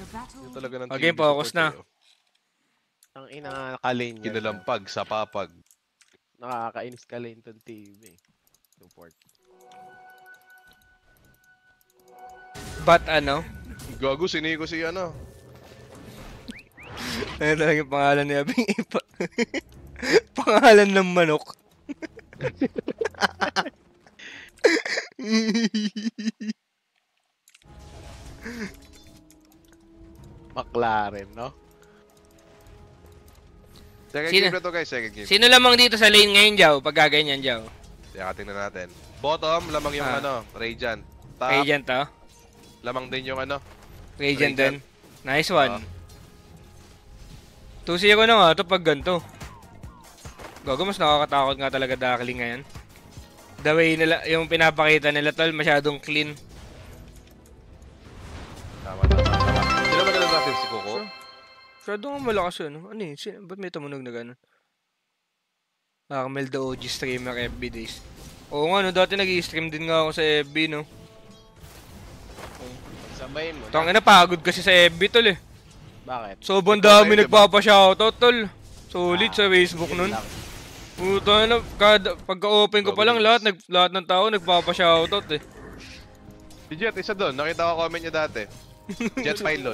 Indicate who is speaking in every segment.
Speaker 1: Yung talaga ng
Speaker 2: Okay,
Speaker 1: TV
Speaker 2: focus
Speaker 1: support
Speaker 2: na.
Speaker 1: eh, oh.
Speaker 3: Ang inakalain niya.
Speaker 1: Kinalampag sa papag.
Speaker 3: Nakakainis ka lane tong TV. Support.
Speaker 2: But ano?
Speaker 1: Gago, siniko si ano.
Speaker 2: Ano talaga yung pangalan ni Abing Ipa? Pangalan ng manok.
Speaker 3: McLaren, no?
Speaker 1: Second
Speaker 2: Sino?
Speaker 1: game na to guys, second game.
Speaker 2: Sino lamang dito sa lane ngayon, Jow? Pag gaganyan, Jow.
Speaker 1: Kaya tingnan natin. Bottom, lamang yung ano, Radiant. Top,
Speaker 2: Radiant, oh.
Speaker 1: lamang din yung ano.
Speaker 2: Radiant
Speaker 1: Radiant.
Speaker 2: din. Nice one. 2-0 na nga ito pag ganito. Gago, mas nakakatakot nga talaga Darkling ngayon. The way nila, yung pinapakita nila tol, masyadong clean.
Speaker 1: Tama. Sino ba nila natin si Coco?
Speaker 2: Masyadong malakas yun. Ano yun? Ba't may tumunog na gano'n? Armel the OG streamer FB days. Oo nga no, dati nag-i-stream din nga ako sa FB no.
Speaker 3: Sabayin mo.
Speaker 2: Tangina, pagod kasi sa FB tol eh.
Speaker 3: Bakit?
Speaker 2: Sobrang dami nagpapa-shoutout tol. Solid sa Facebook nun. Puta na, pagka-open ko pa lang lahat ng tao nagpapa-shoutout eh.
Speaker 1: Si Jet, isa doon. Nakita ko comment niya dati. Jet Pylon.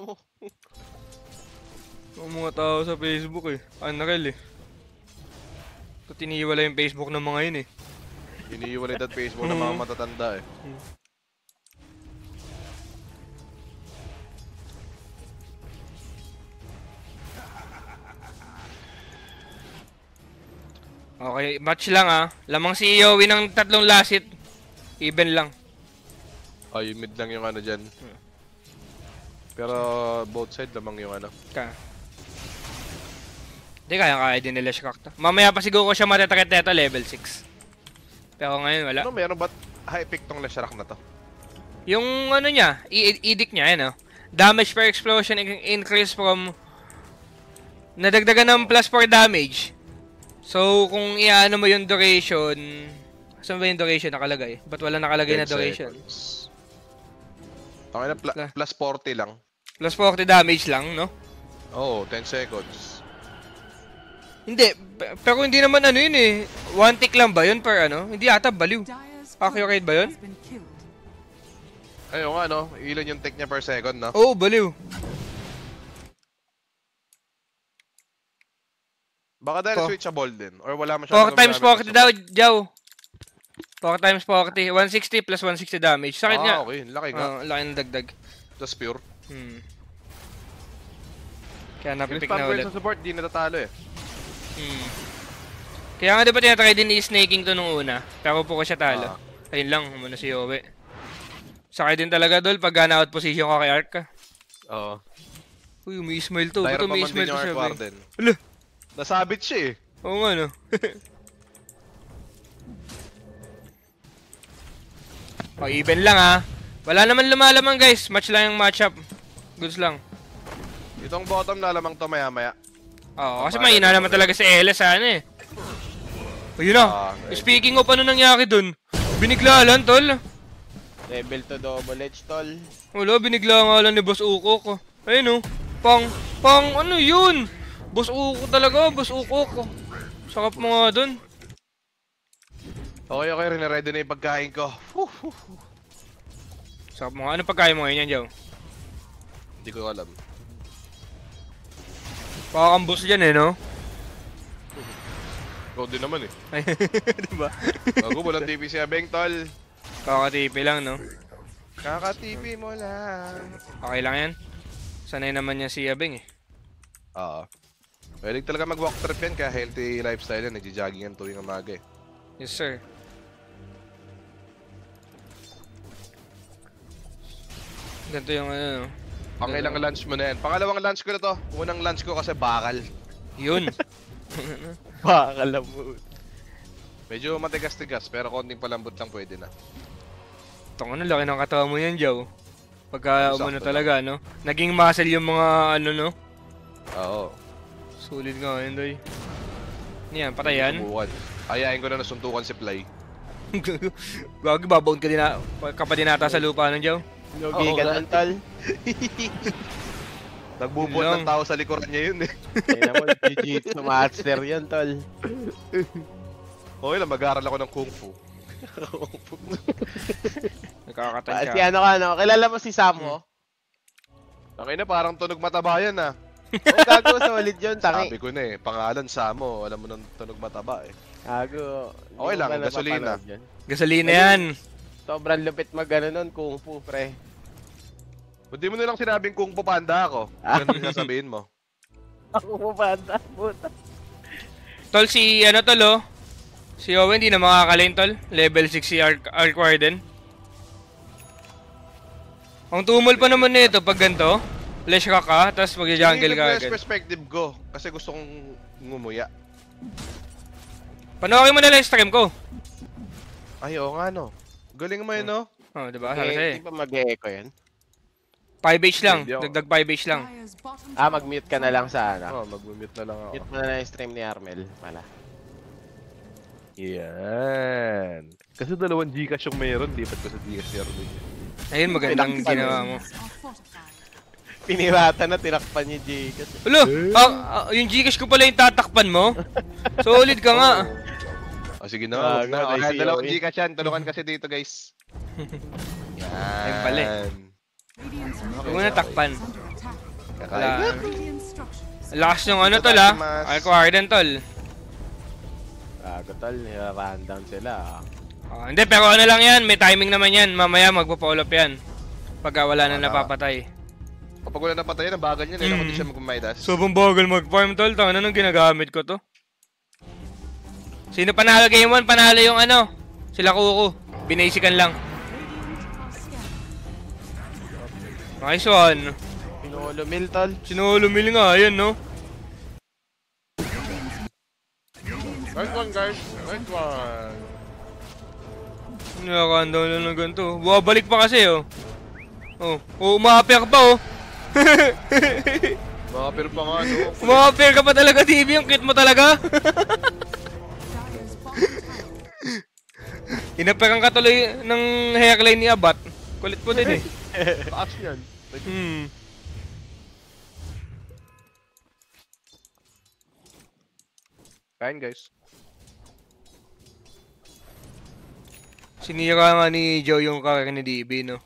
Speaker 2: Ang mga tao sa Facebook eh. Unreal eh. Ito tiniwala yung Facebook ng mga yun eh.
Speaker 1: Iniiwalay dat Facebook ng mga matatanda eh.
Speaker 2: Okay, match lang ah. Lamang si Yowie ng tatlong last hit. Even lang.
Speaker 1: Ay, mid lang yung ano dyan. Pero both side lamang yung ano.
Speaker 2: Hindi, kaya din nila Shrock to. Mamaya pa siguro siya matatakit neto level 6. Pero ngayon wala.
Speaker 1: Ano, meron ba't high pick tong Leshrac na to?
Speaker 2: Yung ano niya, edict niya, ano. Damage per explosion increase from... Nadagdagan ng plus 4 damage. So, kung iaano mo yung duration... Saan ba yung duration nakalagay? Ba't wala nakalagay na duration?
Speaker 1: Okay na, plus 40 lang.
Speaker 2: Plus 40 damage lang, no?
Speaker 1: Oo, 10 seconds.
Speaker 2: Hindi, pero hindi naman ano yun eh. One tick lang ba yun per ano? Hindi ata baliw. Accurate ba yun?
Speaker 1: Ayun nga no, ilan yung tick niya per second no?
Speaker 2: Oo, baliw.
Speaker 1: Baka dahil switchable din, or wala masyadong
Speaker 2: 4 times 40 daw, Jow. 4 times 40, 160 plus 160 damage. Sakit nga.
Speaker 1: Okay, laki nga.
Speaker 2: Laki ng dagdag.
Speaker 1: Just pure.
Speaker 2: Kaya napipick
Speaker 1: yung
Speaker 2: na ulit.
Speaker 1: sa support, di natatalo eh.
Speaker 2: Kaya nga diba tinatry din i-snaking to nung una. Pero po ko siya talo. Ayun lang, muna si Yowie. Sakay din talaga dol pag na-out position ka kay Ark ka.
Speaker 1: Oo.
Speaker 2: Uy, umi-smile to. Ba't umi-smile to siya?
Speaker 1: Hala! Nasabit siya eh.
Speaker 2: Oo nga no. Even lang ah. Wala naman lumalaman guys. Match lang yung matchup. Goods lang.
Speaker 1: Itong bottom na lamang to maya-maya.
Speaker 2: Oo, kasi mahina naman talaga si LS ano eh. Ayun na. Speaking of ano nangyari dun. Binigla lang tol.
Speaker 3: Level to double edge tol.
Speaker 2: Wala, binigla nga lang ni Boss Ukok. Ayun oh. Pang ano yun? Boss Ukok talaga, Boss Ukok. Sakap mo nga dun.
Speaker 1: Okay, rin na-ready na yung pagkain ko.
Speaker 2: Sakap mo nga. Ano pagkain mo ngayon yan, Jow?
Speaker 1: Hindi ko alam.
Speaker 2: Pakakambos dyan eh, no?
Speaker 1: Ikaw din naman eh.
Speaker 2: Diba?
Speaker 1: Bago, walang TV si Abeng, tol.
Speaker 2: Kakatipi lang, no?
Speaker 1: Kaka-TV mo lang.
Speaker 2: Okay lang yan. Sanay naman niya si Abeng eh.
Speaker 1: Oo. Pwede talaga mag-walk trip yan, kaya healthy lifestyle yan. Nagja-jogging yan tuwing umaga eh.
Speaker 2: Yes, sir. Ganito yung ano, no?
Speaker 1: Pangilang lunch mo na yan. Pangalawang lunch ko na to. Unang lunch ko kasi bakal.
Speaker 2: Yun.
Speaker 3: Bakal mo.
Speaker 1: Medyo matigas-tigas, pero konting palambot lang pwede na.
Speaker 2: Ito ano, laki ng katawan mo yan, Jow. Pagka umano talaga, no? Naging muscle yung mga ano, no?
Speaker 1: Oo.
Speaker 2: Sulit nga yun, doy. Yan, patayan.
Speaker 1: Ayain ko na nasuntukan si Fly.
Speaker 2: Gagi, babaon ka din na, ka pa din ata sa lupa ng Jow.
Speaker 3: Lugi
Speaker 1: Oo
Speaker 3: ka
Speaker 1: nga.
Speaker 3: dun, tol.
Speaker 1: Nagbubuhat
Speaker 2: Yun
Speaker 1: ng
Speaker 2: lang.
Speaker 1: tao sa likuran niya yun eh.
Speaker 3: Kaya naman, Jiu-Jitsu master yun, tol.
Speaker 1: Okay lang, mag-aaral ako ng Kung Fu.
Speaker 2: Nakakatansya.
Speaker 3: Si ano ka, no? Kilala mo si Samo?
Speaker 1: Tangina, parang tunog mataba yan ah.
Speaker 3: Oo, gago, solid yun, tangi.
Speaker 1: Sabi ko na eh, pangalan Samo, alam mo ng tunog mataba eh.
Speaker 3: Gago.
Speaker 1: Okay lang,
Speaker 3: Hindi mo ba
Speaker 1: gasolina.
Speaker 3: napapanood yun?
Speaker 2: Gasolina yan.
Speaker 3: Sobrang lupit mag-ano nun, Kung Fu, pre.
Speaker 1: Ba't di mo nilang sinabing Kung Fu Panda ako? Ganun yung sasabihin mo.
Speaker 3: Ako mo banda, puta.
Speaker 2: Tol, si ano tol oh. Si Owen hindi na makakalain tol. Level 6 si Arc Warden. Ang tumol pa naman nito pag ganito. Flash ka ka, tapos mag-jungle ka
Speaker 1: Hindi
Speaker 2: agad.
Speaker 1: perspective ko, kasi gusto kong ngumuya.
Speaker 2: Panoorin mo na lang yung stream ko.
Speaker 1: Ay, oo nga no. Galing mo yun no?
Speaker 2: Oh, diba? Sabi sa'yo
Speaker 3: Di ba mag-echo yun?
Speaker 2: 5H lang.
Speaker 1: Hindi ako.
Speaker 2: Dagdag 5H lang.
Speaker 3: Mag-mute ka na lang sa ano.
Speaker 1: Oo, mag-mute na lang ako.
Speaker 3: Mute mo na lang yung stream ni Armel, pala.
Speaker 1: Yan. Kasi 2 Gcash yung mayroon, lipat ko sa Gcash ni Armin.
Speaker 2: Ayun, magandang
Speaker 3: Pinakpan
Speaker 2: ginawa
Speaker 3: yun.
Speaker 2: mo.
Speaker 3: Pinirata na, tinakpan niya Jcas.
Speaker 2: Ulo! Yung Gcash ko pala yung tatakpan mo. Solid ka nga.
Speaker 1: Oh, sige na, wag na.
Speaker 3: Gago,
Speaker 1: Kaya
Speaker 3: nice
Speaker 1: 2
Speaker 3: yun.
Speaker 1: Gcash yan, tulungan kasi dito guys. Yan.
Speaker 2: Ayun pala Huwag mo na takpan.
Speaker 1: Kakain.
Speaker 2: Wala. Lakas yung ano tol ha. Arc Warden tol.
Speaker 3: Gago, tol. Nira-rundown sila.
Speaker 2: Hindi, pero ano lang yan. May timing naman yan. Mamaya magpo-follow up yan. Pagka wala na napapatay.
Speaker 1: Kapag wala napatay na bagal niya, kailangan ko di siya magmamidas.
Speaker 2: Sobrang bagal mag-farm tol. Ano nung ginagamit ko to? Sino panalo game 1? Panalo yung ano? Sila Kuko. Binasican lang. Nice one.
Speaker 3: Pinulumil, tol.
Speaker 2: Sinulumil nga. Ayan no.
Speaker 1: Right one guys, right one.
Speaker 2: Nakakandaw lang ng ganito. Bumabalik pa kasi oh. Umapir pa oh.
Speaker 1: Mga pero pa nga no.
Speaker 2: Umapir ka pa talaga, TV. Yung kit mo talaga. Inaperan ka tuloy ng hairline ni Abat. Kulit po din eh.
Speaker 1: Taas yan. Kain guys.
Speaker 2: Sinira nga ni Joe yung karir ni DB, no?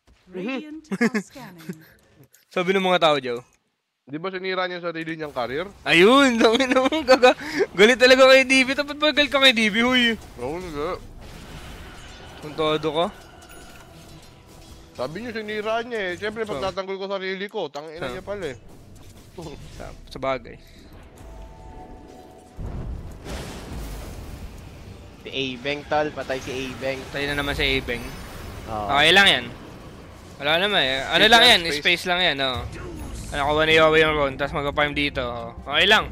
Speaker 2: Sabi ng mga tao, Joe.
Speaker 1: Di ba sinira niya yung sarili niyang career?
Speaker 2: Ayun, dami naman gaga. Galit talaga kay DB. Dapat ba galit ka kay DB, huy?
Speaker 1: Oo nga.
Speaker 2: Puntado ka?
Speaker 1: Sabi niyo sinira niya eh. Siyempre pag
Speaker 2: So?
Speaker 1: tatanggol ko sarili ko, tangina niya pala eh.
Speaker 2: Sa bagay.
Speaker 3: Si A-Bang, tol. Patay si A-Bang.
Speaker 2: Tayo na naman sa Abeng.
Speaker 3: Oo.
Speaker 2: Okay lang yan. Wala naman eh. Ano
Speaker 1: Space
Speaker 2: lang
Speaker 1: lang,
Speaker 2: yan?
Speaker 1: space.
Speaker 2: Space lang yan, oh. Ano ko ba ni Yowie yung round, tapos mag-farm dito. Oh. Okay lang.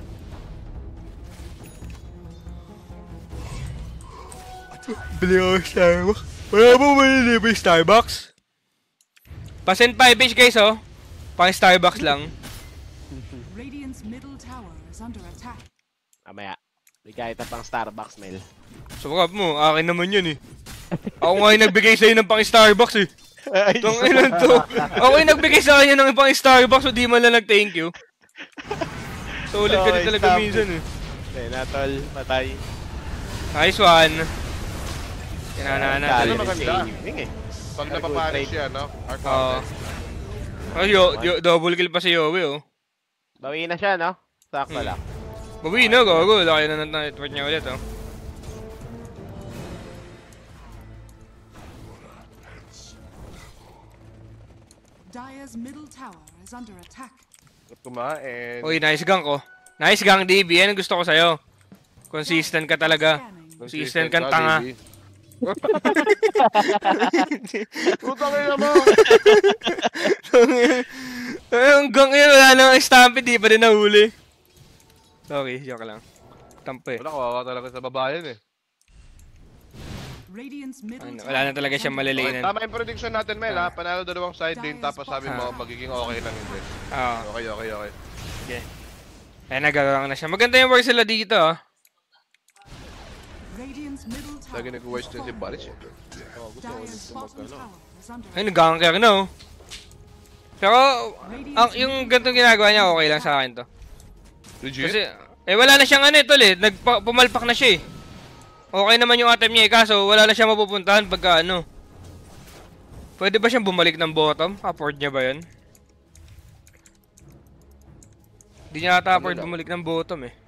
Speaker 2: Bili ako Starbucks. Wala mo malilibre yung Starbucks? Pa-send 5H guys, oh. Pang Starbucks lang.
Speaker 4: Radiant's middle tower is under attack.
Speaker 3: Mamaya. May kahit na pang Starbucks, Mel.
Speaker 2: Sumakap mo, akin naman yun eh. Ako nga yung nagbigay sa'yo ng pang Starbucks eh. Itong ilan to. Ako yung nagbigay sa kanya ng pang Starbucks so di man lang nag-thank you. Solid ka din talaga minsan eh.
Speaker 3: Okay na, tol. Patay.
Speaker 2: Nice one. Kinanaan
Speaker 1: Ano
Speaker 2: natin.
Speaker 1: maganda?
Speaker 3: A-Bang eh.
Speaker 1: Pag napapanis siya, no? Our
Speaker 2: Oo.
Speaker 1: content.
Speaker 2: Ay, double kill pa si Yowie oh.
Speaker 3: Bawi na siya, no? Sakto lang.
Speaker 2: Bawi na, gago. Laki na network niya ulit oh.
Speaker 4: Dire's middle tower is under attack.
Speaker 1: Kumain.
Speaker 2: Uy, nice gang ko. Nice gang, DB. Yan ang gusto ko sa'yo. Consistent ka talaga.
Speaker 4: Scanning.
Speaker 2: Consistent kang tanga.
Speaker 1: Putang ina mo!
Speaker 2: Hanggang ngayon, wala nang stampede, di pa rin nahuli. Sorry, joke lang. Tampo eh.
Speaker 1: Wala, kawawa talaga sa babayan eh.
Speaker 4: Radiant's middle tower.
Speaker 2: Wala na talaga
Speaker 4: is
Speaker 2: siyang
Speaker 4: under
Speaker 1: Okay,
Speaker 2: malilinan.
Speaker 1: tama yung prediction natin, Mel ha. Panalo dalawang side lane, tapos sabi mo, magiging okay lang hindi.
Speaker 2: Oo.
Speaker 1: Okay.
Speaker 2: Okay. Ay, nagagawa na siya. Maganda yung work sila dito, ah.
Speaker 4: Radiant's middle tower.
Speaker 1: Lagi nag-voice din si Baris eh.
Speaker 4: Dire's bottom tower is under
Speaker 2: Ay, nag-ganker na oh. Pero, yung ganitong ginagawa niya, okay lang sa akin to.
Speaker 1: Legit?
Speaker 2: Kasi, wala na siyang ano tol eh. Pumalpak na siya eh. Okay naman yung item niya eh, kaso wala na siya mapupuntahan pagka ano. Pwede ba siyang bumalik ng bottom? Afford niya ba yun? Hindi niya ata afford bumalik ng bottom eh.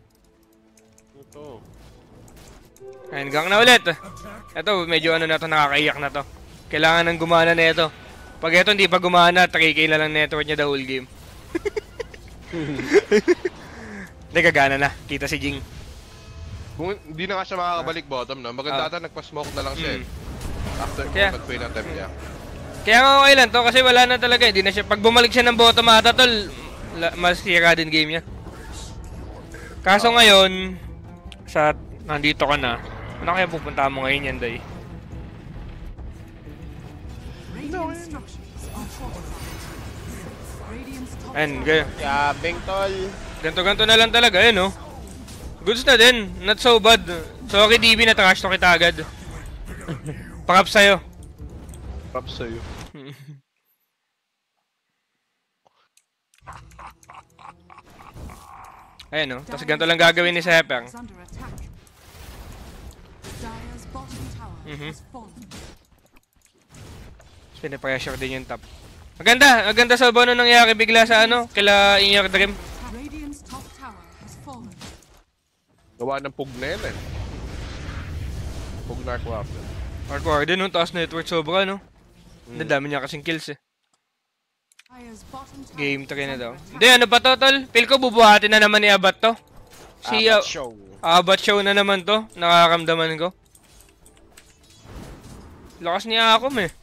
Speaker 3: Ito.
Speaker 2: Ayun, gang na ulit. Ito, medyo ano na to, nakakaiyak na to. Kailangan ng gumana na ito. Pag ito hindi pa gumana, 3K na lang network niya the whole game. Nagagana na, kita si Jing.
Speaker 1: Kung hindi na nga siya makakabalik bottom, no? Maganda ata nagpa-smoke na lang siya eh. After
Speaker 2: Kaya-
Speaker 1: mag-fail ang temp niya.
Speaker 2: Kaya nga okay lang to kasi wala na talaga, hindi na siya. Pag bumalik siya ng bottom ata tol, masira din game niya. Kaso ngayon, nandito ka na, ano kaya pupunta mo ngayon yan, Day?
Speaker 4: Radiant structures are fortified. Radiant's top
Speaker 2: Ayun,
Speaker 4: tower
Speaker 3: Yabeng, tol.
Speaker 2: ganto na lang talaga, yun oh. Goods na din, not so bad. Sorry DB, na trash to kita agad. Pakap sa'yo.
Speaker 1: Props sa'yo.
Speaker 2: Ayun oh, tapos ganito lang gagawin ni Seper.
Speaker 4: is under attack. Dire's bottom tower has fallen.
Speaker 2: Pinipressure din yung top. Maganda sa bono nangyari bigla sa ano, kila In Your Dream.
Speaker 4: Radiant's top tower has fallen.
Speaker 1: Gawa ng pug na yun eh. Pug narc weapon.
Speaker 2: Hardcore din no, taas network sobra no. Ang dami niya kasing kills eh.
Speaker 4: Dire's bottom tower
Speaker 2: Game 3 na
Speaker 4: is
Speaker 2: daw.
Speaker 4: under attack.
Speaker 2: Hindi, ano ba to, tol? Feel ko bubuhatin na naman ni Abat to. Si
Speaker 3: Show.
Speaker 2: Abat show na naman to. Nakakamdaman ko. Lakas niya ako eh.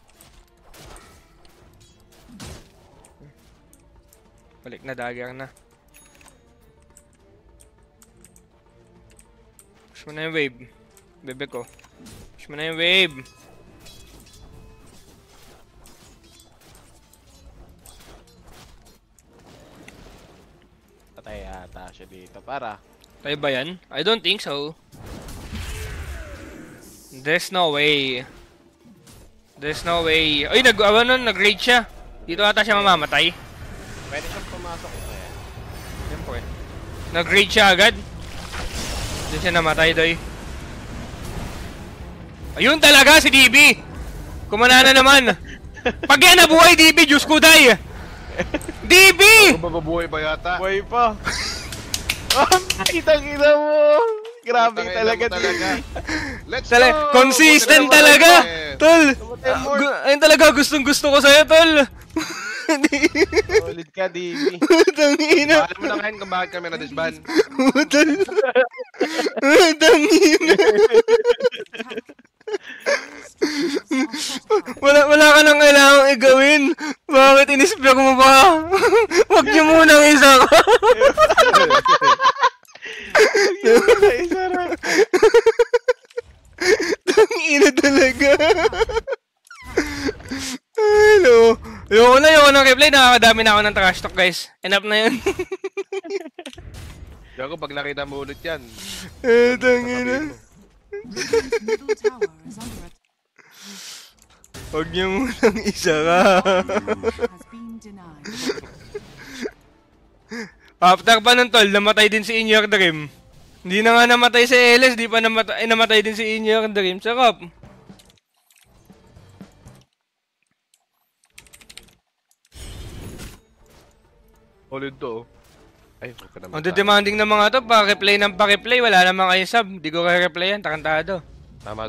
Speaker 2: Balik na, dagger na. Push mo na yung wave. Bebe ko. Push mo na yung wave.
Speaker 3: Patay ata siya dito. Para.
Speaker 2: Tayo ba yan? I don't think so. There's no way. There's no way. Ay, nag-raid siya. Dito ata siya mamamatay.
Speaker 3: Pwede siyang pumasok na yan.
Speaker 2: Siyempre. Nag-raid siya agad. Diyan siya namatay, doy. Ayun talaga si DB! Kumana na naman! Pag yan nabuhay, DB, Diyos ko, day! DB!
Speaker 1: Ano ba babuhay ba yata?
Speaker 3: Buhay pa. Kitang-kita mo. Grabe
Speaker 1: Kitang-kita
Speaker 3: talaga
Speaker 1: mo talaga. Let's go!
Speaker 2: Consistent
Speaker 1: Buti na
Speaker 2: talaga!
Speaker 1: naman,
Speaker 2: Tol!
Speaker 3: More.
Speaker 2: Ayun talaga, gustong-gusto ko sa'yo, tol!
Speaker 3: Solid ka, DB.
Speaker 2: Tangina!
Speaker 1: Alam mo na ngayon kung bakit kami na-disband.
Speaker 2: Tol! Tangina! Wala ka nang kailangang igawin. Bakit in-spec mo ba? Huwag niyo munang isa ka. Tangina talaga. Hello. Ayoko ng replay. Nakakadami na ako ng trash talk, guys. Enough na yun.
Speaker 1: Gago, pag nakita mo ulit yan.
Speaker 2: Tangina.
Speaker 4: Radiant's middle tower is under attack.
Speaker 2: Huwag niyo munang isa ka.
Speaker 4: Has been denied.
Speaker 2: After pa ng tol, namatay din si In Your Dream. Hindi na nga namatay si LS, di pa namatay din si In Your Dream. Sarap.
Speaker 1: Ulit to. Ay, huwag ka naman.
Speaker 2: Ang demanding ng mga to, pa-replay ng pa-replay, wala namang kayo sub. Di ko kaya replay yan, takantado.
Speaker 1: Tama.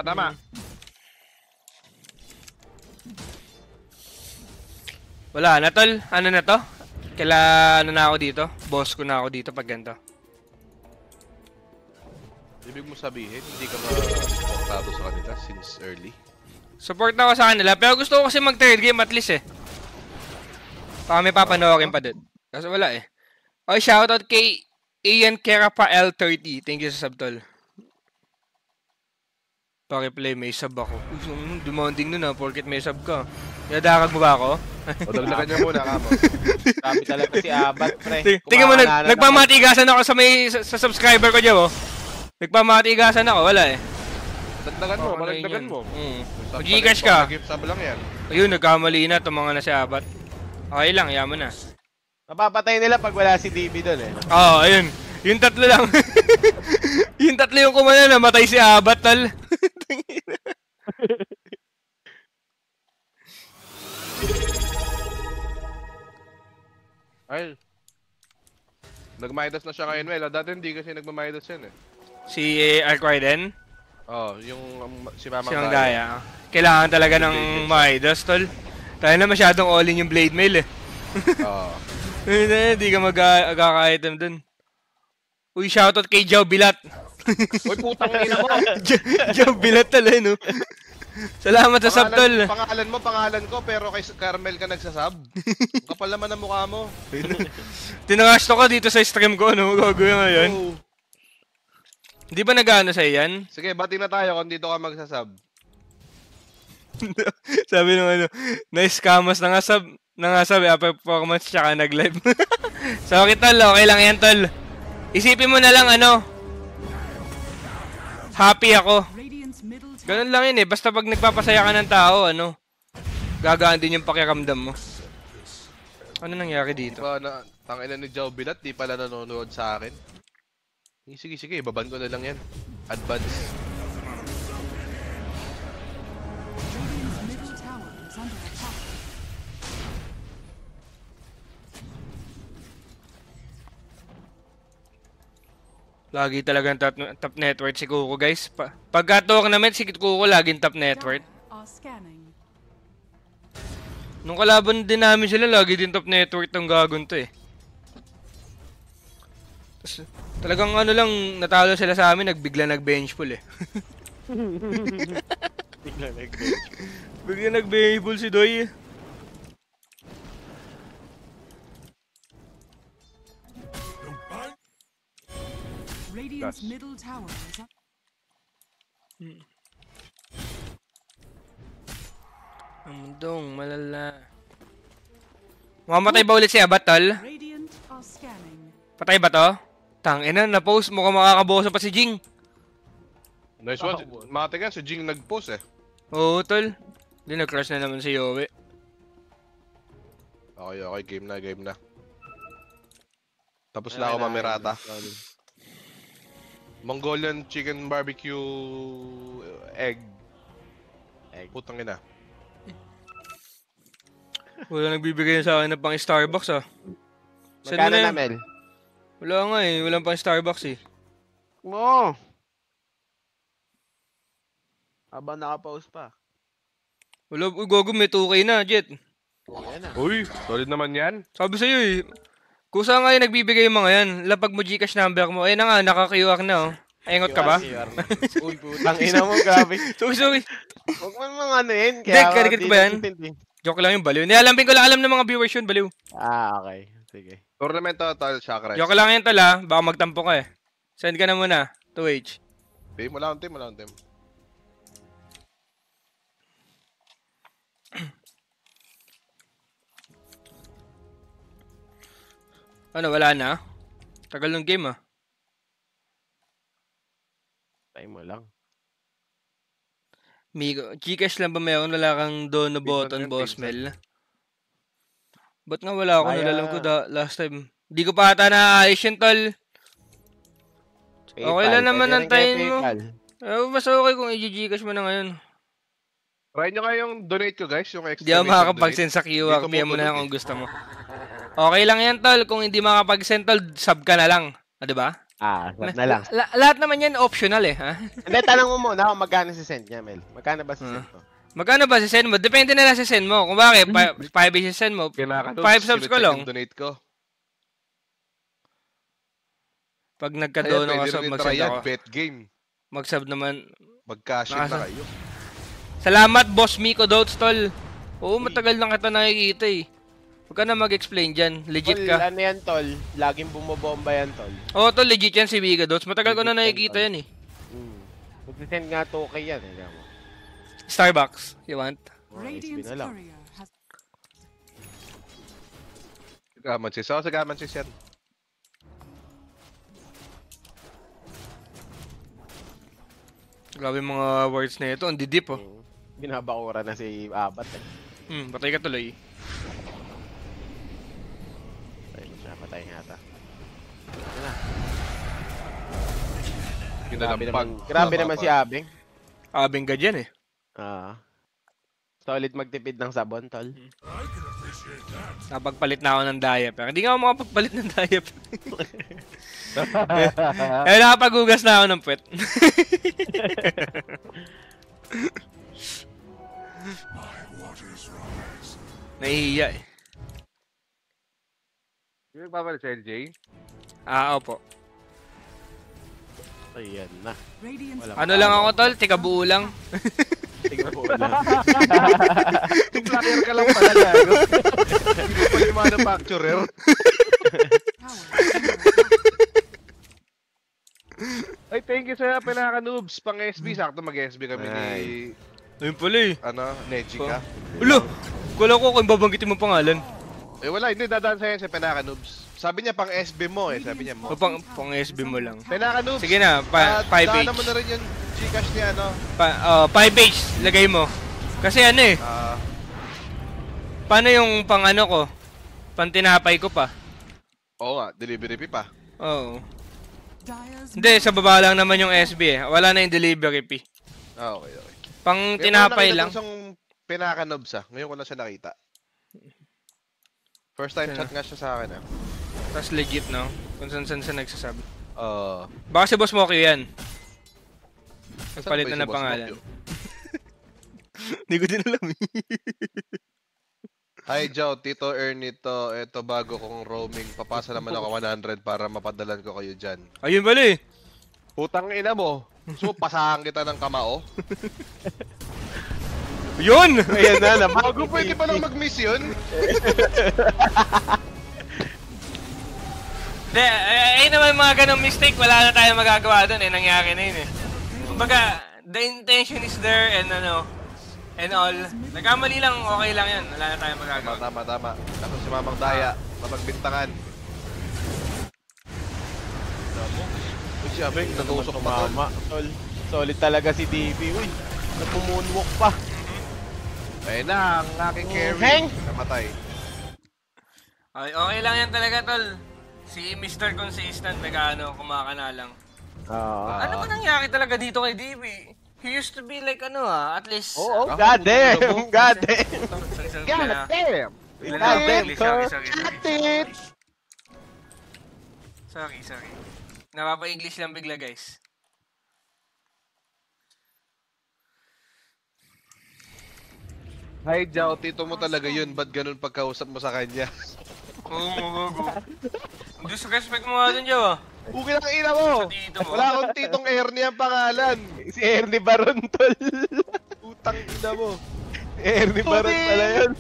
Speaker 2: Wala na tol, ano na to? Kaila ano na ako dito? Boss ko na ako dito pag ganito.
Speaker 1: Ibig mo sabihin, hindi ka ma-supportado sa kanila since early?
Speaker 2: Support na ako sa kanila, pero gusto ko kasi mag-third game at least eh. Baka may papanoorin pa din. Kasi wala eh. Okay, shoutout kay Ian Kerapa L30. Thank you sa sub tol. Paki-play, may sub ako. Demanding nun ah, porket may sub ka. Yadakag mo ba ako?
Speaker 1: O, dagdagan niya muna, kamo.
Speaker 3: Grabe talaga si Abat, pre.
Speaker 2: Tingnan mo,
Speaker 3: Kumakalanan
Speaker 2: nagpamatigasan ako sa subscriber ko dyan, oh. Nagpamatigasan ako, wala eh.
Speaker 1: Dagdagan mo, malagdagan mo.
Speaker 2: Mag-Gcash ka.
Speaker 1: Gift sub lang yan.
Speaker 2: Ayun, nagkamali na itong mga nasa abat. Okay lang, yaman na.
Speaker 3: Mapapatay nila pag wala si DB doon eh.
Speaker 2: Oo, ayun. Yung tatlo lang. Yung tatlo yung kumana, namatay si abat, tal.
Speaker 1: Ay. Nag-Midas na siya ngayon, Mel. Dati hindi kasi nagma-Midas yan eh.
Speaker 2: Si Arkwiden,
Speaker 1: Yung si Mamang
Speaker 2: si Mang
Speaker 1: Daya.
Speaker 2: Daya. Kailangan talaga ng Midas, tol. Tayo na masyadong all-in yung blade mail eh.
Speaker 1: Oo.
Speaker 2: Hindi ka mag-item dun. Uy, shoutout kay Joe Bilat.
Speaker 1: Uy, putang ina mo!
Speaker 2: Joe Bilat talaga, no? Salamat sa sub, tol.
Speaker 1: Pangalan ko, pero kay Carmel ka nagsasub. Kapal naman ang mukha mo.
Speaker 2: Tinakasto ko dito sa stream ko, no? Gagawin ngayon.
Speaker 1: Oh.
Speaker 2: Hindi ba nag-ano sa'yo yan?
Speaker 1: Sige, bati na tayo kung dito ka magsasub.
Speaker 2: Sabi nung ano, na-scamas na nga sub, performance tsaka nag-live. So, okay, tol. Okay lang yan, tol. Isipin mo na lang, ano, happy ako.
Speaker 4: Radiant's middle tower.
Speaker 2: Ganun lang yun eh. Basta pag nagpapasaya ka ng tao, ano, gagaan din yung pakiramdam mo. Ano nangyari dito?
Speaker 1: Diba, tangina ni Joe Bilat, di pala nanonood sa akin. Sige, baban ko na lang yan. Advance.
Speaker 4: Radiant's middle tower is under attack.
Speaker 2: Lagi talagang top network si Kuko, guys. Pagka-talk naman si Kuko, laging top network.
Speaker 4: Are scanning.
Speaker 2: Nung kalaban din namin sila, lagi din top network tong gagon to eh. Tas, talagang ano lang, natalo sila sa amin, bigla nag-bench pull eh. Bigla nag-bench pull si Doy eh.
Speaker 4: Radiant's middle tower is up.
Speaker 2: Ang mundong malala. Mamamatay ba ulit si Abat, tol?
Speaker 4: Radiant are scanning.
Speaker 2: Patay ba to? Tangina, na-post. Mukhang makakabosa pa si Jing.
Speaker 1: Nice one. Mate ka, si Jing nag-post eh.
Speaker 2: Oo, tol. Hindi, nag-crush na naman si Yowie.
Speaker 1: Okay, game na. Tapos na ako mamirata. Mongolian chicken barbecue egg. Putang ina.
Speaker 2: Wala nagbibigay sa akin na pang Starbucks ah. Saan mo
Speaker 3: Magkano
Speaker 2: na
Speaker 3: na,
Speaker 2: yun?
Speaker 3: Mel?
Speaker 2: Wala nga eh. Walang pang Starbucks eh.
Speaker 3: Oo. Habang naka-pause pa.
Speaker 2: Wala, uy, gogo, may 2K na, Jet.
Speaker 3: Yan na.
Speaker 1: Uy, solid naman yan.
Speaker 2: Sabi sa'yo eh. Kusa nga yung nagbibigay yung mga yan. Lapag mo Gcash number mo. Ayun na nga, naka-QR na oh. Ayungot ka ba?
Speaker 3: Uy, putang ina mo, grabe.
Speaker 2: Sorry.
Speaker 3: Huwag mo mga ano yun.
Speaker 2: Hindi, ba yan? Joke lang yung baliw. Nialambing ko lang alam ng mga viewers yun, baliw.
Speaker 3: Okay. Sige.
Speaker 1: Tournament total, Chakra.
Speaker 2: Joke lang yun tala. Baka magtampo ka eh. Send ka na muna. 2H.
Speaker 1: Wala akong team.
Speaker 2: Ano, wala na? Tagal ng game ah.
Speaker 3: Time mo lang.
Speaker 2: Migo, Gcash lang ba meron? Wala kang dono button,
Speaker 1: yan,
Speaker 2: boss
Speaker 1: pinsan.
Speaker 2: Mel? Ba't nga wala ako?
Speaker 3: Kaya-
Speaker 2: Nalalam ko last time. Hindi ko pa ata naayos yun, tol. Okay lang naman ang time mo. Mas okay kung i-Gcash mo na ngayon.
Speaker 1: Try nyo nga yung donate ko, guys. Yung extra.
Speaker 2: Hindi ako makakapag-send sa QR.
Speaker 1: Hindi ko
Speaker 2: PM mo na lang
Speaker 1: mutulog
Speaker 2: kung gusto mo. Okay lang yan, tol. Kung hindi makapag-send, tol, sub ka na lang. Ah, diba?
Speaker 3: Sub na lang.
Speaker 2: Lahat naman yan optional eh, ha?
Speaker 3: Hindi, tanong mo muna kung magkano si send niya, Mel. Magkano ba si send ko?
Speaker 2: Magkano ba si send mo? Depende na lang sa send mo. Kung bakit, 5 is send mo. 5 subs ko lang.
Speaker 1: Donate ko.
Speaker 2: Pag nagka-dono ka sub, mag-send ako.
Speaker 1: Bet game.
Speaker 2: Mag-sub naman.
Speaker 1: Mag-cash in na kayo.
Speaker 2: Salamat, Boss Miko Dotes, tol. Oo, matagal na kita nakikita eh. Huwag ka na mag-explain dyan. Legit
Speaker 3: Tol,
Speaker 2: ka.
Speaker 3: ano yan, tol? Laging bumobomba yan, tol.
Speaker 2: Oo, tol, legit yan si Miko Dotes. Matagal ko na nakikita yan eh.
Speaker 3: Mag-send nga 2K yan, eh. Mo.
Speaker 2: Starbucks, you want?
Speaker 4: Radiant's
Speaker 3: na lang.
Speaker 4: courier has
Speaker 1: Gamansis. Ako sa Gamansis yan.
Speaker 2: Grabe yung mga words na ito. Ang didip oh.
Speaker 3: Binabakura na si Abat eh.
Speaker 2: Patay ka tuloy.
Speaker 3: Patay mo siya, patay nga ata. Grabe naman si Abeng.
Speaker 2: Abeng ka dyan eh.
Speaker 3: Solid magtipid ng sabon, tol.
Speaker 2: Napagpalit na ako ng diaper. Hindi nga ako makapagpalit ng diaper. Kaya nakapaghugas na ako ng puwet. Nahihiya eh.
Speaker 1: Yung nagpapalit si LJ?
Speaker 2: Opo.
Speaker 3: Ayan na.
Speaker 4: Radiant's
Speaker 2: Ano lang ako tol, tika buo lang.
Speaker 3: Tingnan mo lang.
Speaker 1: Player ka lang pala, gago. Hindi ko pala yung manufacturer.
Speaker 4: tower
Speaker 1: Ay, thank you sa pinaka-noobs. Pang SB, sakto mag-SB kami ni...
Speaker 2: Ayun pala eh.
Speaker 1: Nejika.
Speaker 2: Ulo! Kala ko kung babanggitin mo pangalan.
Speaker 1: Eh wala, hindi dadaan sa'yo sa pinaka-noobs. Sabi niya pang SB mo eh, sabi niya mo.
Speaker 2: O pang SB mo lang.
Speaker 1: Pinaka-noobs.
Speaker 2: Sige na, 5H.
Speaker 1: Daanan mo na rin yung Gcash niya,
Speaker 2: 5H, lagay mo. Kasi ano eh, paano yung pang ano ko? Pang tinapay ko pa.
Speaker 1: Oo nga, delivery fee pa.
Speaker 2: Oo.
Speaker 4: Dyer's
Speaker 2: Hindi, sa baba lang naman yung SB eh. Wala na yung delivery fee.
Speaker 1: Okay.
Speaker 2: Pang tinapay lang.
Speaker 1: Ngayon pinaka-noobs ngayon ko lang siya nakita. First time chat nga siya sa akin
Speaker 2: Tapos legit no? Kung saan siya nagsasabi.
Speaker 1: Oo.
Speaker 2: Baka si Boss Moki yan. Nagpalit
Speaker 1: Saan
Speaker 2: na
Speaker 1: ba
Speaker 2: ng
Speaker 1: si Boss
Speaker 2: pangalan.
Speaker 1: Mokyo?
Speaker 2: Hindi ko din alam
Speaker 1: Hi Joe, Tito Ernie to. Ito bago kong roaming. Papasa naman ako 100 para mapadalan ko kayo dyan.
Speaker 2: Ayun pala eh.
Speaker 1: Putang ina mo. So, pasahan kita ng kamao.
Speaker 2: Yun!
Speaker 3: Ayan na,
Speaker 1: Bago pwede pa lang mag-miss yun.
Speaker 2: Hindi, ayun naman mga ganong mistake. Wala na tayong magagawa doon eh. Nangyari na yun eh. Kumbaga, the intention is there and and all. Nagkamali lang, okay lang yan. Wala na tayong magagawa.
Speaker 1: Tama. Ako si Mamang Daya. Mapagbintangan. Uy, si Abeng, natusok pa tol.
Speaker 3: Mama, tol. Solid talaga si DB. Uy, nagpumunwalk pa.
Speaker 1: Ayun na, ang aking carry.
Speaker 3: Heng!
Speaker 1: Namatay.
Speaker 2: Okay lang yan talaga, tol. Si Mr. Consistent, kumakana lang. Ano ba nangyari talaga dito kay DB? He used to be like at least...
Speaker 3: God damn! God damn!
Speaker 2: God
Speaker 3: damn!
Speaker 2: Sorry. Napapa-English lang bigla, guys.
Speaker 1: Hi Joe, tito mo talaga yun. Ba't ganun pagkausap mo sa kanya?
Speaker 2: Oo. Disrespect mo nga dun, Joe.
Speaker 1: Okay lang ina mo!
Speaker 2: Sa tito mo.
Speaker 1: Wala akong titong Ernie ang pangalan.
Speaker 3: Si Ernie Baron, tol.
Speaker 1: Utang ina mo.
Speaker 3: Ernie Baron pala yun.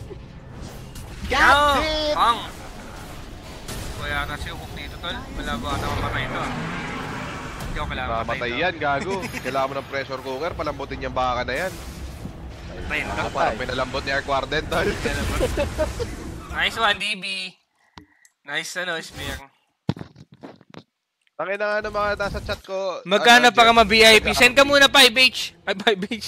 Speaker 2: Ang! Kaya ata si Ukok dito, tol. Wala ba ata mamatay ito? Hindi ako kailangan
Speaker 1: Mamatay yan, gago. Kailangan mo ng pressure cooker, palambutin yung baka na yan.
Speaker 2: Patayin ka.
Speaker 1: Parang pinalambot ni Ark Warden, tol.
Speaker 2: Nice one, DB. Nice, spear.
Speaker 1: Tangin na nga ng mga nasa chat ko.
Speaker 2: Magkano para ma-VIP? Send ka muna 5H. Ay, 5H.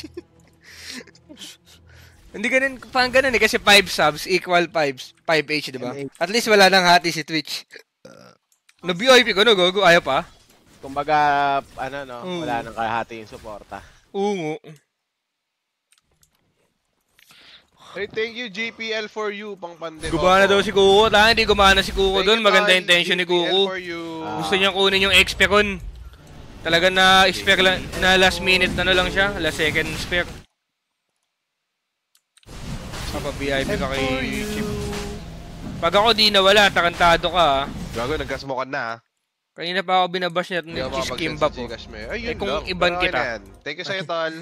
Speaker 2: Hindi ganun, parang ganun eh. Kasi 5 subs equal 5H, di ba? At least wala nang hati si Twitch. Na-VIP ko, no? Gogo, ayaw pa?
Speaker 3: Kumbaga, wala nang kahati yung suporta.
Speaker 2: Oo.
Speaker 1: Hey, thank you GPL for you, pang pandemic.
Speaker 2: Gumana daw si Kuko. Hindi gumana si Kuko doon. Maganda intention ni Kuko.
Speaker 1: for you.
Speaker 2: Gusto niyang kunin yung XP kon. Talaga na spare lang, na last minute lang siya. Last second spare. Papa-VIP ka kay Chip. Pag ako di nawala, tarantado ka
Speaker 1: Gago, nagkasmokan na
Speaker 2: Kanina pa ako binabash niya at
Speaker 1: Hindi ako
Speaker 2: nag-kiskimba po.
Speaker 1: Ayun
Speaker 2: kung
Speaker 1: lang.
Speaker 2: iban
Speaker 1: Pero
Speaker 2: kita.
Speaker 1: yan. Thank you sa'yo, tol.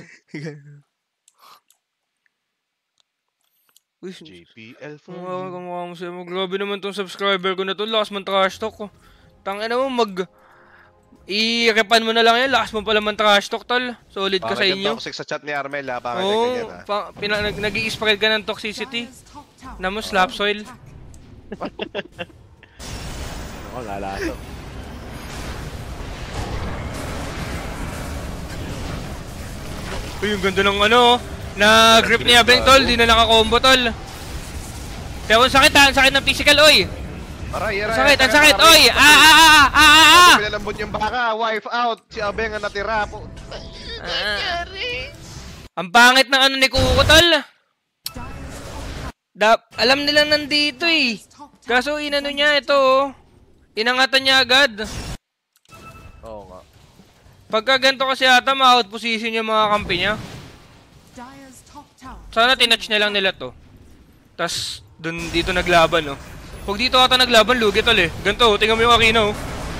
Speaker 2: Uy,
Speaker 1: GPL for
Speaker 2: kumukha mo siya. Grabe naman tong subscriber ko na to. Lakas man trash talk ko. Tangina mo, i-repan mo na lang yan. Lakas mo pala man trash talk, tol. Solid ka sa inyo.
Speaker 1: toxic sa chat ni Armel, ha? Bakit
Speaker 2: Oo,
Speaker 1: ganyan, ha?
Speaker 2: nag-i-spread ka ng toxicity.
Speaker 4: Dyer's top tower
Speaker 2: Namo, slap soil.
Speaker 3: Ako, lalaso.
Speaker 2: Uy, yung ganda ng ano, na grip ni Abeng, tol. Di na naka-combo, tol. Pero ang sakit ha, ang sakit ng physical, oy.
Speaker 1: Aray,
Speaker 2: Ang sakit, ang sakit, oy.
Speaker 1: Pinalambot yung baka, wife out. Si Abeng ang natira po.
Speaker 2: Ang pangit ng ano ni Kuko, tol. Alam nilang nandito eh. Kaso inano niya ito, oh. Inangatan niya agad.
Speaker 1: Oo nga.
Speaker 2: Pagka ganito kasi ata, ma-out position yung mga kampi niya.
Speaker 4: Dire's top tower.
Speaker 2: Sana tinatch na lang nila to. Tas dito naglaban, no. Pag dito ata naglaban, lugi tol eh. Ganito, tingnan mo yung arena, oh.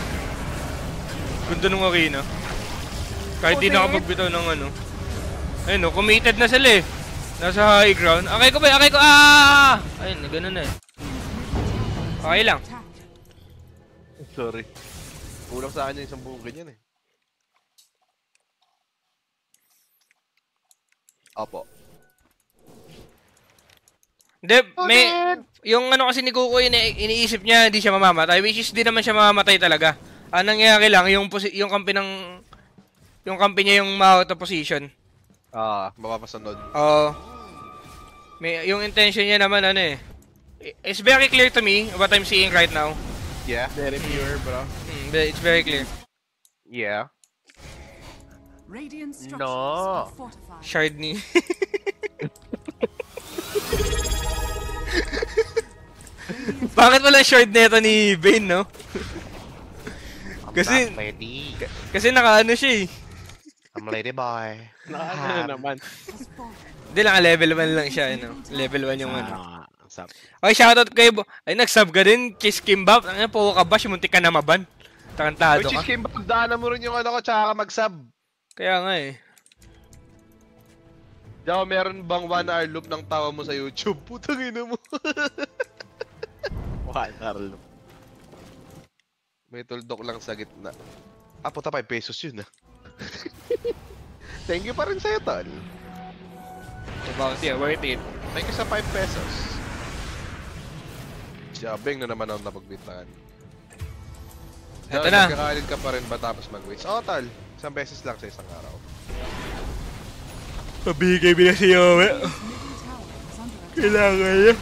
Speaker 2: Ganda nung arena. Kahit di nakapagbitaw ng ano. Ayun, no, committed na sila eh. Nasa high ground. Akay ko ba? Akay ko! Ayun, ganun na eh. Okay lang.
Speaker 1: Sorry. Kulang sa akin yung isang buong ganyan eh. Opo.
Speaker 2: Hindi, may... Yung ano kasi ni Kuko, iniisip niya hindi siya mamamatay. Which is, di naman siya mamamatay talaga. Ang nangyayari lang, yung kampi ng... Yung kampi niya yung ma-out of position.
Speaker 1: Mapapasunod.
Speaker 2: Oo. Yung intention niya naman, ano eh. It's very clear to me what I'm seeing right now.
Speaker 1: Yeah?
Speaker 3: Very pure, bro.
Speaker 2: It's very clear.
Speaker 1: Yeah.
Speaker 4: Radiant structures
Speaker 1: No.
Speaker 4: are fortified.
Speaker 2: Shard ni... Bakit walang shard nito ni Bane, no? Kasi naka-ano siya eh.
Speaker 1: I'm lady boy.
Speaker 3: Ano naman.
Speaker 4: Has fallen.
Speaker 2: Hindi lang, level 1 lang siya, ano? Level 1 yung ano.
Speaker 3: Sap.
Speaker 2: Okay, shoutout kay ay, nag-sub ka din, Kiss Kimbap. Ano, po ka bash, muntik ka na maban. Tarantado
Speaker 1: Which is,
Speaker 2: ka.
Speaker 1: Kim, pagdaanan mo rin yung ano ko, tsaka ka mag-sub.
Speaker 2: Kaya nga eh.
Speaker 1: Diyan, meron bang 1 hour loop ng tawa mo sa YouTube? Putang ina mo.
Speaker 3: Carlo.
Speaker 1: May tuldok lang sa gitna. Puta, 5 pesos yun ah. Thank you pa rin sa'yo, tol.
Speaker 2: About yeah, worth it.
Speaker 1: Thank you sa 5 pesos. Siyabing na naman ako napagbintangan.
Speaker 2: Eto na.
Speaker 1: Nagkakalit ka pa rin ba tapos mag-waste? Oo, tol. 1 beses lang sa isang araw.
Speaker 2: Pabigay mo na si Yowe.
Speaker 4: Middle tower is under attack.
Speaker 2: Kailangan niya.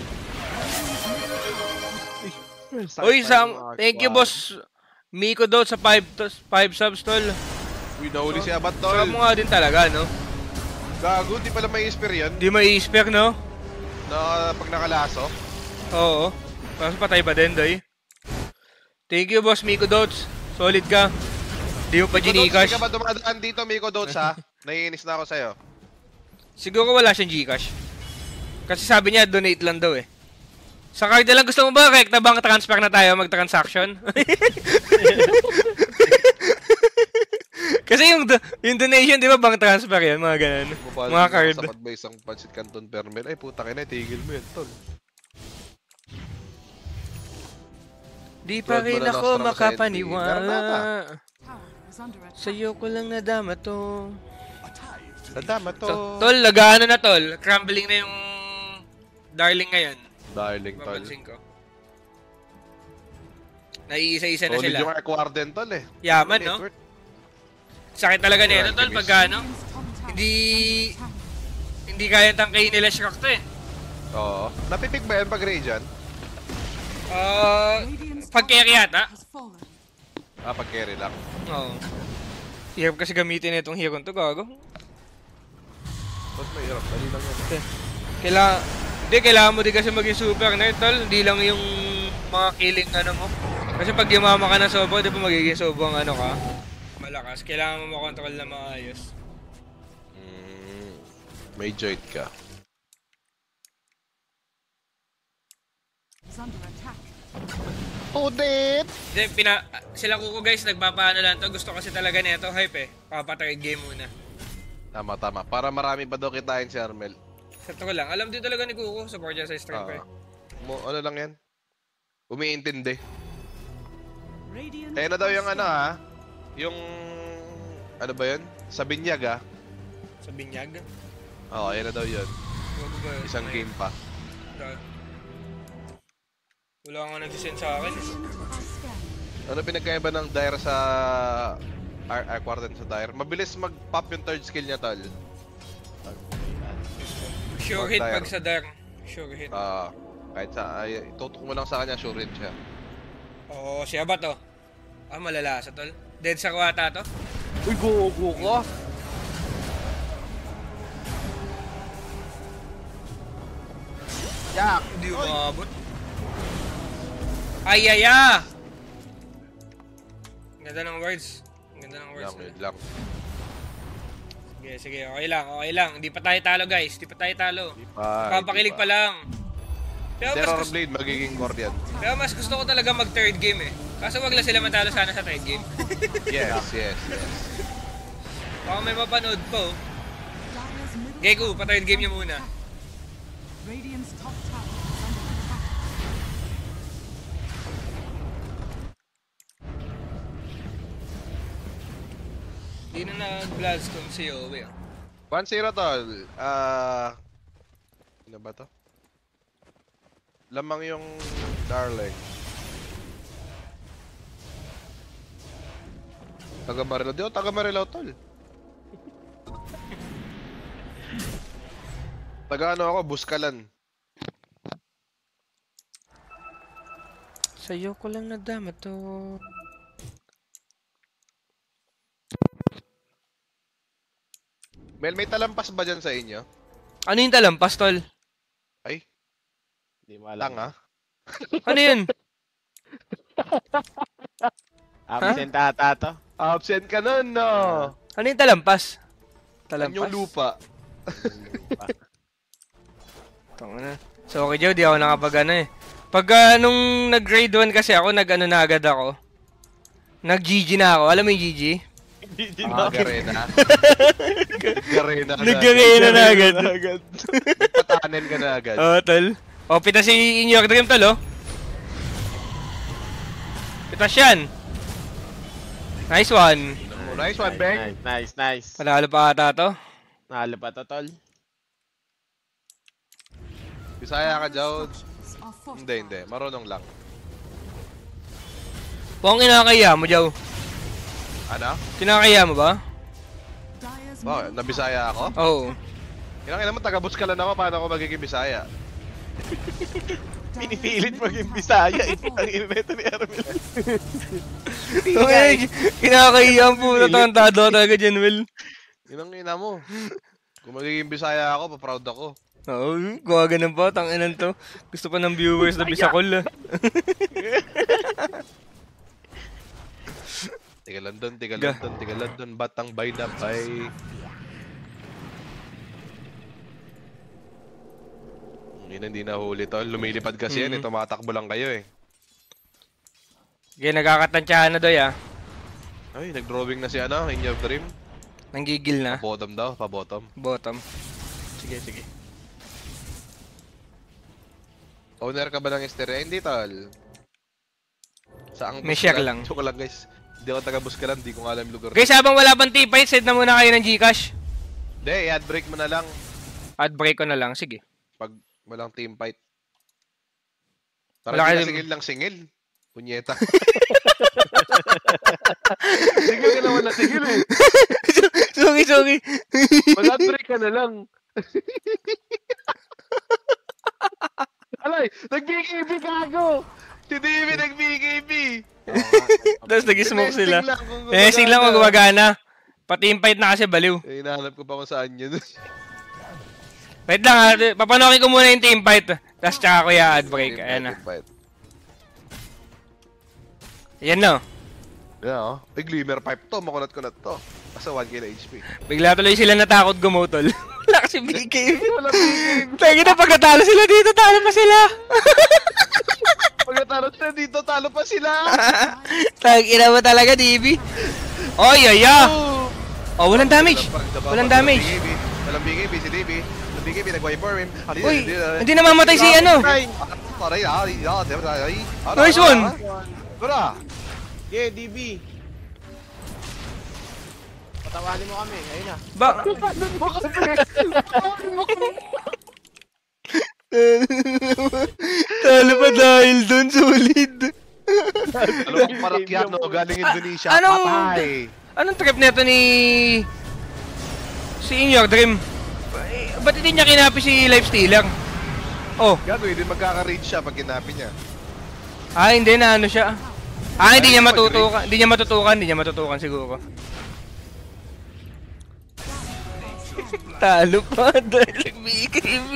Speaker 2: Uy, thank you, boss. Miko daw sa 5 subs, tol.
Speaker 1: Uy, nahuli si Abat, tol.
Speaker 2: Saka mo nga din talaga, no?
Speaker 1: Gago, di pala may isper yan.
Speaker 2: Di mai-spec, no?
Speaker 1: Na pag nakalaso.
Speaker 2: Oo. Tapos patay pa din, doy. Thank you, boss Miko Dots. Solid ka. Di mo pa Gcash.
Speaker 1: Hindi ka ba dumadaan dito, Miko Dots, ha? Naiinis na ako sa'yo.
Speaker 2: Siguro wala siyang Gcash. Kasi sabi niya, donate lang daw eh. Sa card na lang, gusto mo ba, rekta bang transfer na tayo, mag-transaction? Kasi yung donation, di ba, bang transfer yan, mga ganun. Mga card.
Speaker 1: Sapat ba isang pancit canton per mil? Ay, puta ka na, tigil mo yan, tol.
Speaker 2: Di pa rin ako makapaniwala.
Speaker 4: Tower is under attack.
Speaker 2: Sa'yo ko lang nadama to.
Speaker 1: Nadama to.
Speaker 2: Tol, nag-ano na tol. Crumbling na yung darling ngayon.
Speaker 1: Darling, tol.
Speaker 2: Papansin ko. Naiisa-isa na
Speaker 1: Solid
Speaker 2: sila.
Speaker 1: yung Ark Warden, tol, eh.
Speaker 2: Yaman, no?
Speaker 1: Network.
Speaker 2: Sakit talaga nito tol pagka ano.
Speaker 4: Radiant's top tower
Speaker 2: Hindi-
Speaker 4: is under attack.
Speaker 2: Hindi kaya tangkayin nila Shrek to eh.
Speaker 1: Oo. Napipig ba yan pag Radiant?
Speaker 4: Radiant's
Speaker 2: Pag
Speaker 4: top
Speaker 2: carry
Speaker 4: tower
Speaker 2: yata.
Speaker 4: has fallen.
Speaker 1: Pag carry lang.
Speaker 2: Oo. Hirap kasi gamitin itong hero to, gago.
Speaker 1: Ba't mahirap? Dali lang yan.
Speaker 2: Kailangan mo din kasi maging super nerd, tol. Hindi lang yung mga killing ano mo. Kasi pag yumama ka na sobra, di ba magiging sobrang ano ka? Malakas. Kailangan mo makontrol na maayos.
Speaker 1: May joint ka.
Speaker 4: Is under attack.
Speaker 1: Udit!
Speaker 2: Hindi, sila Kuko guys, nagpapaano lang to. Gusto kasi talaga nito, hype eh. Papatrade game muna.
Speaker 1: Tama, tama. Para marami pa daw kitain si Armel.
Speaker 2: Sa ko lang, alam din talaga ni Kuko, support niya sa stream ko eh.
Speaker 1: Ano lang yan? Umiintindi.
Speaker 4: Radiant
Speaker 1: Kaya na daw yung
Speaker 4: has
Speaker 1: ano
Speaker 4: fallen.
Speaker 1: ha? Yung... Ano ba yun? Sa binyag ha?
Speaker 2: Sa binyag.
Speaker 1: Oo, yan na daw yun.
Speaker 2: Wag ba yun?
Speaker 1: Isang game pa.
Speaker 2: Wala nga nag-send sa akin eh.
Speaker 4: Radiant has scanned.
Speaker 1: Ano pinagkaiba ng Dire sa... Ark Warden sa Dire? Mabilis mag-pop yung third skill niya, tol.
Speaker 2: Sure hit pag sa dark. Sure hit.
Speaker 1: Kahit sa, itutok mo lang sa kanya, sure hit siya.
Speaker 2: Oo, siya ba to? Malala sa tol. Dead sa kuwata to?
Speaker 3: Uy, go ko. Yak!
Speaker 2: Hindi umabot. Ayaya! Ganda ng words. Ganda ng words.
Speaker 1: Lang.
Speaker 2: Sige, okay lang. Hindi pa tayo talo, guys. Hindi pa tayo talo. Papakilig pa lang.
Speaker 1: Terror Blade, magiging core yan.
Speaker 2: Pero mas gusto ko talaga mag third game eh. Kaso wag lang sila matalo sana sa third game.
Speaker 1: Yes.
Speaker 2: Baka may mapanood po.
Speaker 4: Dire's middle
Speaker 2: Geku, pa-third game niya muna.
Speaker 4: Radiant's top tower is under attack.
Speaker 2: Di na nag-Bloodstone si Yowie.
Speaker 1: 1-0 tol. Ano ba to? Lamang yung Darling. Taga Marilaw. Di ako taga Marilaw tol. Taga ano ako, Buskalan.
Speaker 2: Sa'yo ko lang nadama to.
Speaker 1: Mel, may talampas ba dyan sa inyo?
Speaker 2: Ano yung talampas, tol?
Speaker 1: Ay,
Speaker 3: Hindi mo alam.
Speaker 1: lang ha?
Speaker 2: Ano yun?
Speaker 3: Absent ata to.
Speaker 1: Absent ka nun, no?
Speaker 2: Ano yung talampas?
Speaker 1: Ano yung lupa?
Speaker 2: Tangina. So okay, Joe, di ako nakapag ano eh. Pag nung nag-grade 1 kasi ako, nag-ano na agad ako. Nag-GG na ako. Alam mo yung GG?
Speaker 1: Garena. Garena ka
Speaker 2: Nag-garena na agad.
Speaker 1: Patanin ka na agad.
Speaker 2: Oo, tol. O, pitas si New York Dream, tol, oh. Pitas yan. Nice one.
Speaker 1: Nice one, Beng.
Speaker 3: Nice.
Speaker 2: Panalo pa ata to.
Speaker 3: Nalo pa to, tol.
Speaker 1: Bisaya ka, Jod.
Speaker 4: Structures are fortified.
Speaker 1: Hindi. Marunong lang.
Speaker 2: Kung kinakaya mo, Joe.
Speaker 1: Ano?
Speaker 2: Kinakaya mo ba?
Speaker 4: Dire's
Speaker 1: Bakit?
Speaker 4: middle
Speaker 1: Nabisaya ako?
Speaker 2: Oo.
Speaker 1: Kinakaya naman, taga-Buskalan ako. Paano ako magiging Bisaya?
Speaker 3: Pinipilit maging Bisaya. Ang inineto ni Armel.
Speaker 2: Okay, kinakaya po. Natantado talaga dyan, Will.
Speaker 1: Yun ang ina mo. Kung magiging Bisaya ako, pa-proud ako.
Speaker 2: Oo, gawa ganun pa. Tanginan to. Gusto pa ng viewers na Bisakol, ah. Tiga
Speaker 1: London, batang bay na bay. Hindi na huli to. Lumilipad kasi yan, tumatakbo lang kayo eh.
Speaker 2: Sige, nagkakatansyahan na doy, ah.
Speaker 1: Ay, nag-drawing na si ano, In Your Dream.
Speaker 2: Nanggigil na.
Speaker 1: Bottom daw, pa-bottom.
Speaker 2: Bottom. Sige.
Speaker 1: Owner ka ba ng Esteria? Hindi, tol. Saang
Speaker 2: May share lang.
Speaker 1: Joke lang, guys. Hindi ako taga-Buskalan, hindi ko nga alam yung lugar.
Speaker 2: Guys, habang wala pang T-fight, set na muna kayo ng Gcash.
Speaker 1: Hindi, i-ad break mo na lang.
Speaker 2: Ad break ko na lang, sige.
Speaker 1: Pag walang team fight.
Speaker 2: Wala
Speaker 1: Para
Speaker 2: kayo-
Speaker 1: hindi singil lang singil. Punyeta. Singil ka naman na singil eh.
Speaker 2: Sorry.
Speaker 1: Mag-ad break ka na lang. Alay, nag-BKB gago! Si Davey nag-BKB!
Speaker 2: Tapos nag-smoke sila.
Speaker 1: Testing
Speaker 2: Testing lang kung gumagana. Pa-team fight na kasi baliw.
Speaker 1: Eh, hinahanap ko pa kung saan yun.
Speaker 2: Wait lang, ha. Papanokin ko muna yung team fight. Tapos tsaka ko yung ad break.
Speaker 1: Team
Speaker 2: Ayan na.
Speaker 1: fight.
Speaker 2: Ayan na.
Speaker 1: Yeah, oh. Ay, glimmer pipe to. Makunat-kunat to. Basta 1k na HP.
Speaker 2: Bigla tuloy sila natakot gumutol. Wala kasi BKB.
Speaker 1: Wala BKB.
Speaker 2: Tagi na pag natalo sila dito, talo pa sila.
Speaker 1: Pagkatalo sila dito, talo pa sila.
Speaker 2: Tagi na mo talaga, DB. Oy, Oh, walang damage. Walang damage.
Speaker 1: Walang BKB si DB. Walang BKB, nag-wiper him.
Speaker 2: Uy, hindi namamatay si ano. Nice one.
Speaker 1: Tara.
Speaker 3: Yeah, DB. Patawanin mo kami. Ayun na.
Speaker 2: Talo pa dahil dun, solid.
Speaker 1: Dalawang Parakyano, galing Indonesia.
Speaker 2: Anong-
Speaker 1: Patay.
Speaker 2: Anong trip neto ni... Si Inyor Dream? Ba't hindi niya kinapi si Lifestealer? Oh.
Speaker 1: Gago, hindi magkaka-rage siya pag kinapin niya.
Speaker 2: Ah, hindi na ano siya. Ah, hindi niya matutukan. Hindi niya matutukan siguro. Talo pa dahil BKB.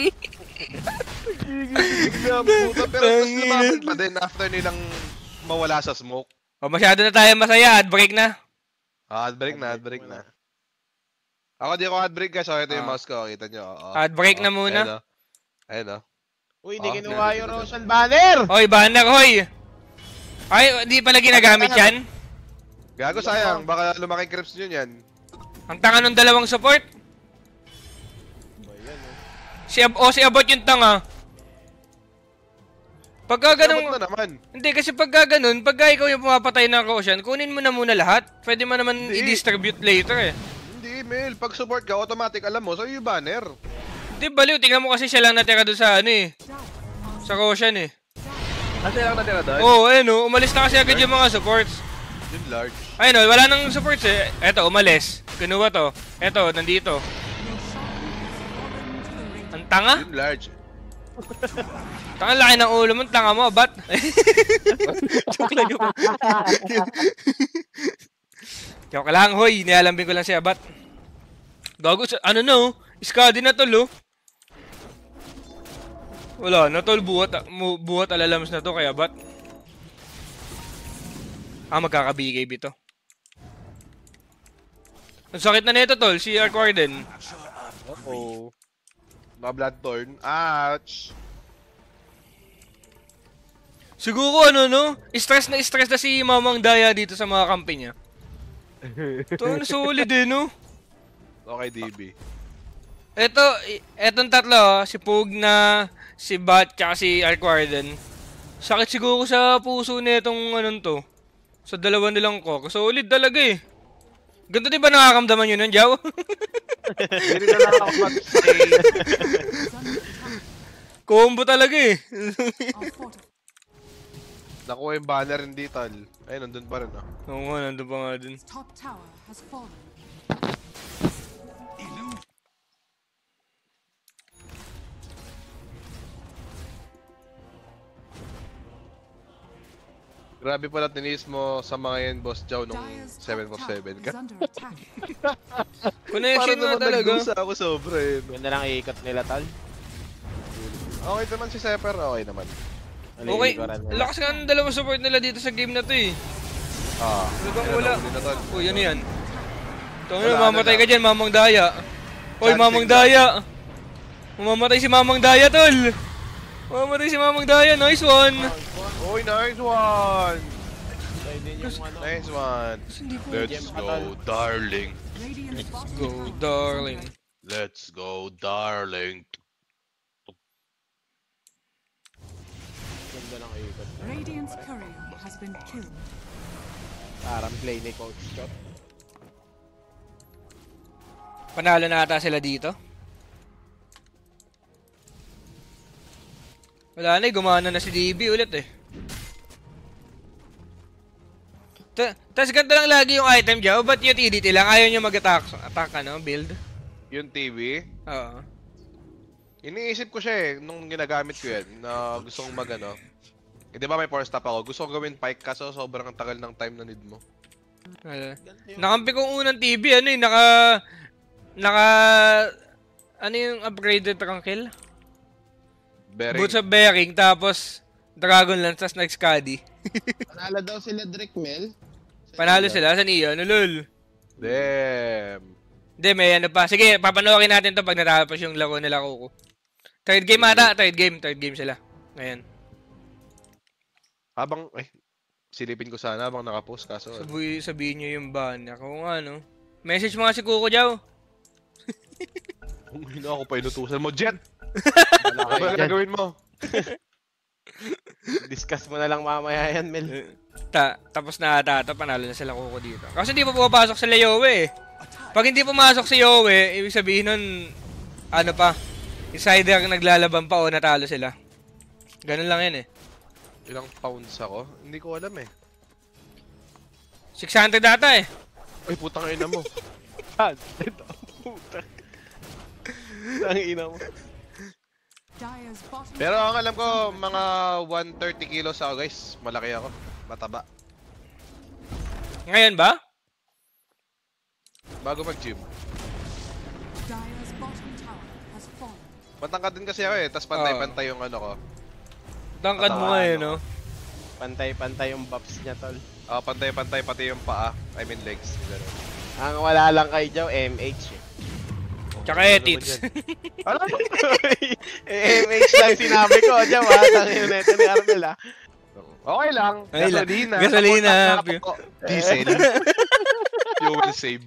Speaker 1: Bigla, puta. Pero tapos lumabot pa din after nilang mawala sa smoke.
Speaker 2: Oh, masyado na tayo masaya. Ad break na.
Speaker 1: Ad break na. Ako di ako ad break guys. So, ito yung mouse ko. Kita nyo.
Speaker 2: Ad break na muna.
Speaker 1: Ayun o.
Speaker 3: Uy, hindi kinuha yung Roshan banner!
Speaker 2: Hoy, banner, hoy! Ay, di pala ginagamit yan?
Speaker 1: Gago, sayang. Baka lumaki creeps nyo yan.
Speaker 2: Ang tanga ng dalawang support. Si Abot yung tanga. Pagka ganun...
Speaker 1: na naman.
Speaker 2: Hindi, kasi pagka ganun, pagka ikaw yung pumapatay ng Roshan, kunin mo na muna lahat. Pwede mo naman i-distribute later eh.
Speaker 1: Hindi, Mel. Pag support ka, automatic alam mo. So, yung banner.
Speaker 2: Hindi, baliw. Tingnan mo kasi siya lang natira doon sa ano eh. Sa Roshan eh.
Speaker 1: Kasi lang natira doon?
Speaker 2: Oo, ayun o. Umalis na kasi agad yung mga supports.
Speaker 1: Yung large.
Speaker 2: Ayun o, wala nang supports eh. Eto, umalis. Kinuha to. Eto, nandito. Ang tanga?
Speaker 1: Yung large.
Speaker 2: Tanga, laki ng ulo mo. Tanga mo, bat? Joke lang, joke lang. Joke lang, hoy. Nialambing ko lang siya, bat. Gago, ano no? Iskadi na tol, oh. Wala na tol, buhat alalams na to, kaya bat? Ah, magkakabigay bito. Ang sakit na nito tol, si Arc Warden.
Speaker 1: Uh-oh. Bloodthorn. Ouch!
Speaker 2: Siguro ano no? Stress na si Mamang Daya dito sa mga kampi niya. Ito, solid eh, no?
Speaker 1: Okay, DB.
Speaker 2: Etong tatlo, si Pugna, si Bat, tsaka si Arc Warden. Sakit siguro sa puso nitong anong to. Sa dalawa nilang ko. Solid talaga eh. Ganito din ba nakakamdaman yun nun, Jaw?
Speaker 1: Hindi na lang ako mag-say.
Speaker 2: Combo talaga eh.
Speaker 1: Nakuha yung banner hindi tal. Ay, nandun pa rin ah.
Speaker 2: Oo nga, nandun pa nga dun.
Speaker 4: Top tower has fallen.
Speaker 1: Grabe pala tinis mo sa mga yan, Boss Chow, nung
Speaker 4: Dire's top
Speaker 1: 747
Speaker 4: tower
Speaker 1: ka.
Speaker 4: is under attack.
Speaker 2: Connection nga talaga.
Speaker 1: nagdusa ako sobra eh.
Speaker 3: Ganda lang iikot nila, tal.
Speaker 1: Okay naman si Seper, okay naman.
Speaker 2: Okay, lakas nga ng dalawang support nila dito sa game na to eh.
Speaker 1: Ah,
Speaker 2: Talagang
Speaker 1: yan
Speaker 2: wala.
Speaker 1: ang huli na tol.
Speaker 2: Uy, ano yan? Ito
Speaker 1: Wala
Speaker 2: nga,
Speaker 1: na
Speaker 2: mamatay
Speaker 1: lang.
Speaker 2: ka dyan, Mamang Daya. Uy,
Speaker 1: Chancing
Speaker 2: Mamang
Speaker 1: lang.
Speaker 2: Daya. Mamamatay si Mamang Daya, tol. Mamamatay si Mamang Daya, nice one.
Speaker 1: Uy, nice one!
Speaker 3: Pwede yung ano.
Speaker 1: Nice one.
Speaker 2: Hindi ko.
Speaker 1: Let's go, darling.
Speaker 4: Radiant's bottom
Speaker 2: Go, darling.
Speaker 1: Let's go, darling.
Speaker 3: Ganda lang iikot.
Speaker 4: Radiant's courier has been killed.
Speaker 3: Parang play ni Coach Scott.
Speaker 2: Panalo na ata sila dito. Wala na eh, gumana na si DB ulit eh. Tapos ganito lang lagi yung item dyan. Ba't yung TDT lang? Ayaw nyo mag-attack ano, build?
Speaker 1: Yung TV,
Speaker 2: Oo.
Speaker 1: iniisip ko siya eh, nung ginagamit ko yan, na gusto kong mag-ano. Eh, di ba may 4-stop ako? Gusto kong gawin pike kaso sobrang tagal ng time na need mo.
Speaker 2: Nakampi kong unang TV, ano eh, ano yung upgraded trunkill?
Speaker 1: Bearing.
Speaker 2: Boots of bearing, tapos Dragon Lance, tapos nag-Scuddy.
Speaker 5: Panalo daw sila Drake Mel.
Speaker 2: Panalo sila, saan iyo? Ano lol?
Speaker 1: Damn.
Speaker 2: Hindi, may ano pa. Sige, papanoorin natin to pag natapos yung laro nila Kuko. Third game ata, third game sila. Ngayon.
Speaker 1: Habang, silipin ko sana habang nakapost kaso.
Speaker 2: Sabihin nyo yung banner. Kung ano. Message mo nga si Kuko Jaw.
Speaker 1: Hindi na ako pa inutusan mo, Jet!
Speaker 3: Wala
Speaker 1: Ano ba
Speaker 3: kayo dyan.
Speaker 1: gagawin mo?
Speaker 3: Discuss mo na lang mamaya yan, Mel.
Speaker 2: Tapos na ata, panalo na sila Kuko dito. Kasi hindi pa pumapasok sila Yowe eh. Pag hindi pumasok si Yowe, ibig sabihin nun, ano pa, insider naglalaban pa o natalo sila. Ganun lang yan eh.
Speaker 1: Ilang pounds ako? Hindi ko alam eh.
Speaker 2: 600 data eh.
Speaker 1: Ay, putang ina mo.
Speaker 3: Puta. Ang ina mo.
Speaker 4: Dire's bottom
Speaker 1: Pero ang
Speaker 4: tower
Speaker 1: alam
Speaker 4: is
Speaker 1: ko,
Speaker 4: under
Speaker 1: mga 130 kilos ako guys. Malaki ako. Mataba.
Speaker 2: Ngayon ba?
Speaker 1: Bago mag-gym.
Speaker 4: Dire's bottom tower has fallen.
Speaker 1: Matangkad din kasi ako eh. Tapos pantay-pantay yung ano ko.
Speaker 2: Tangkad mo nga eh, no?
Speaker 3: Pantay-pantay yung buffs niya, tol.
Speaker 1: Pantay-pantay pati yung paa. I mean legs. Ganun.
Speaker 3: Ang wala lang kay Jow, MH eh.
Speaker 2: Tsaka
Speaker 1: Ano
Speaker 2: edits.
Speaker 1: naman yan? Alam mo?
Speaker 3: MH lang sinabi ko, Jow ha. Tangin na ito ni Armel ha.
Speaker 1: Okay lang.
Speaker 2: Okay lang.
Speaker 1: Gasolina.
Speaker 2: Gasolina.
Speaker 1: Support ako. Diesel. Fuel save.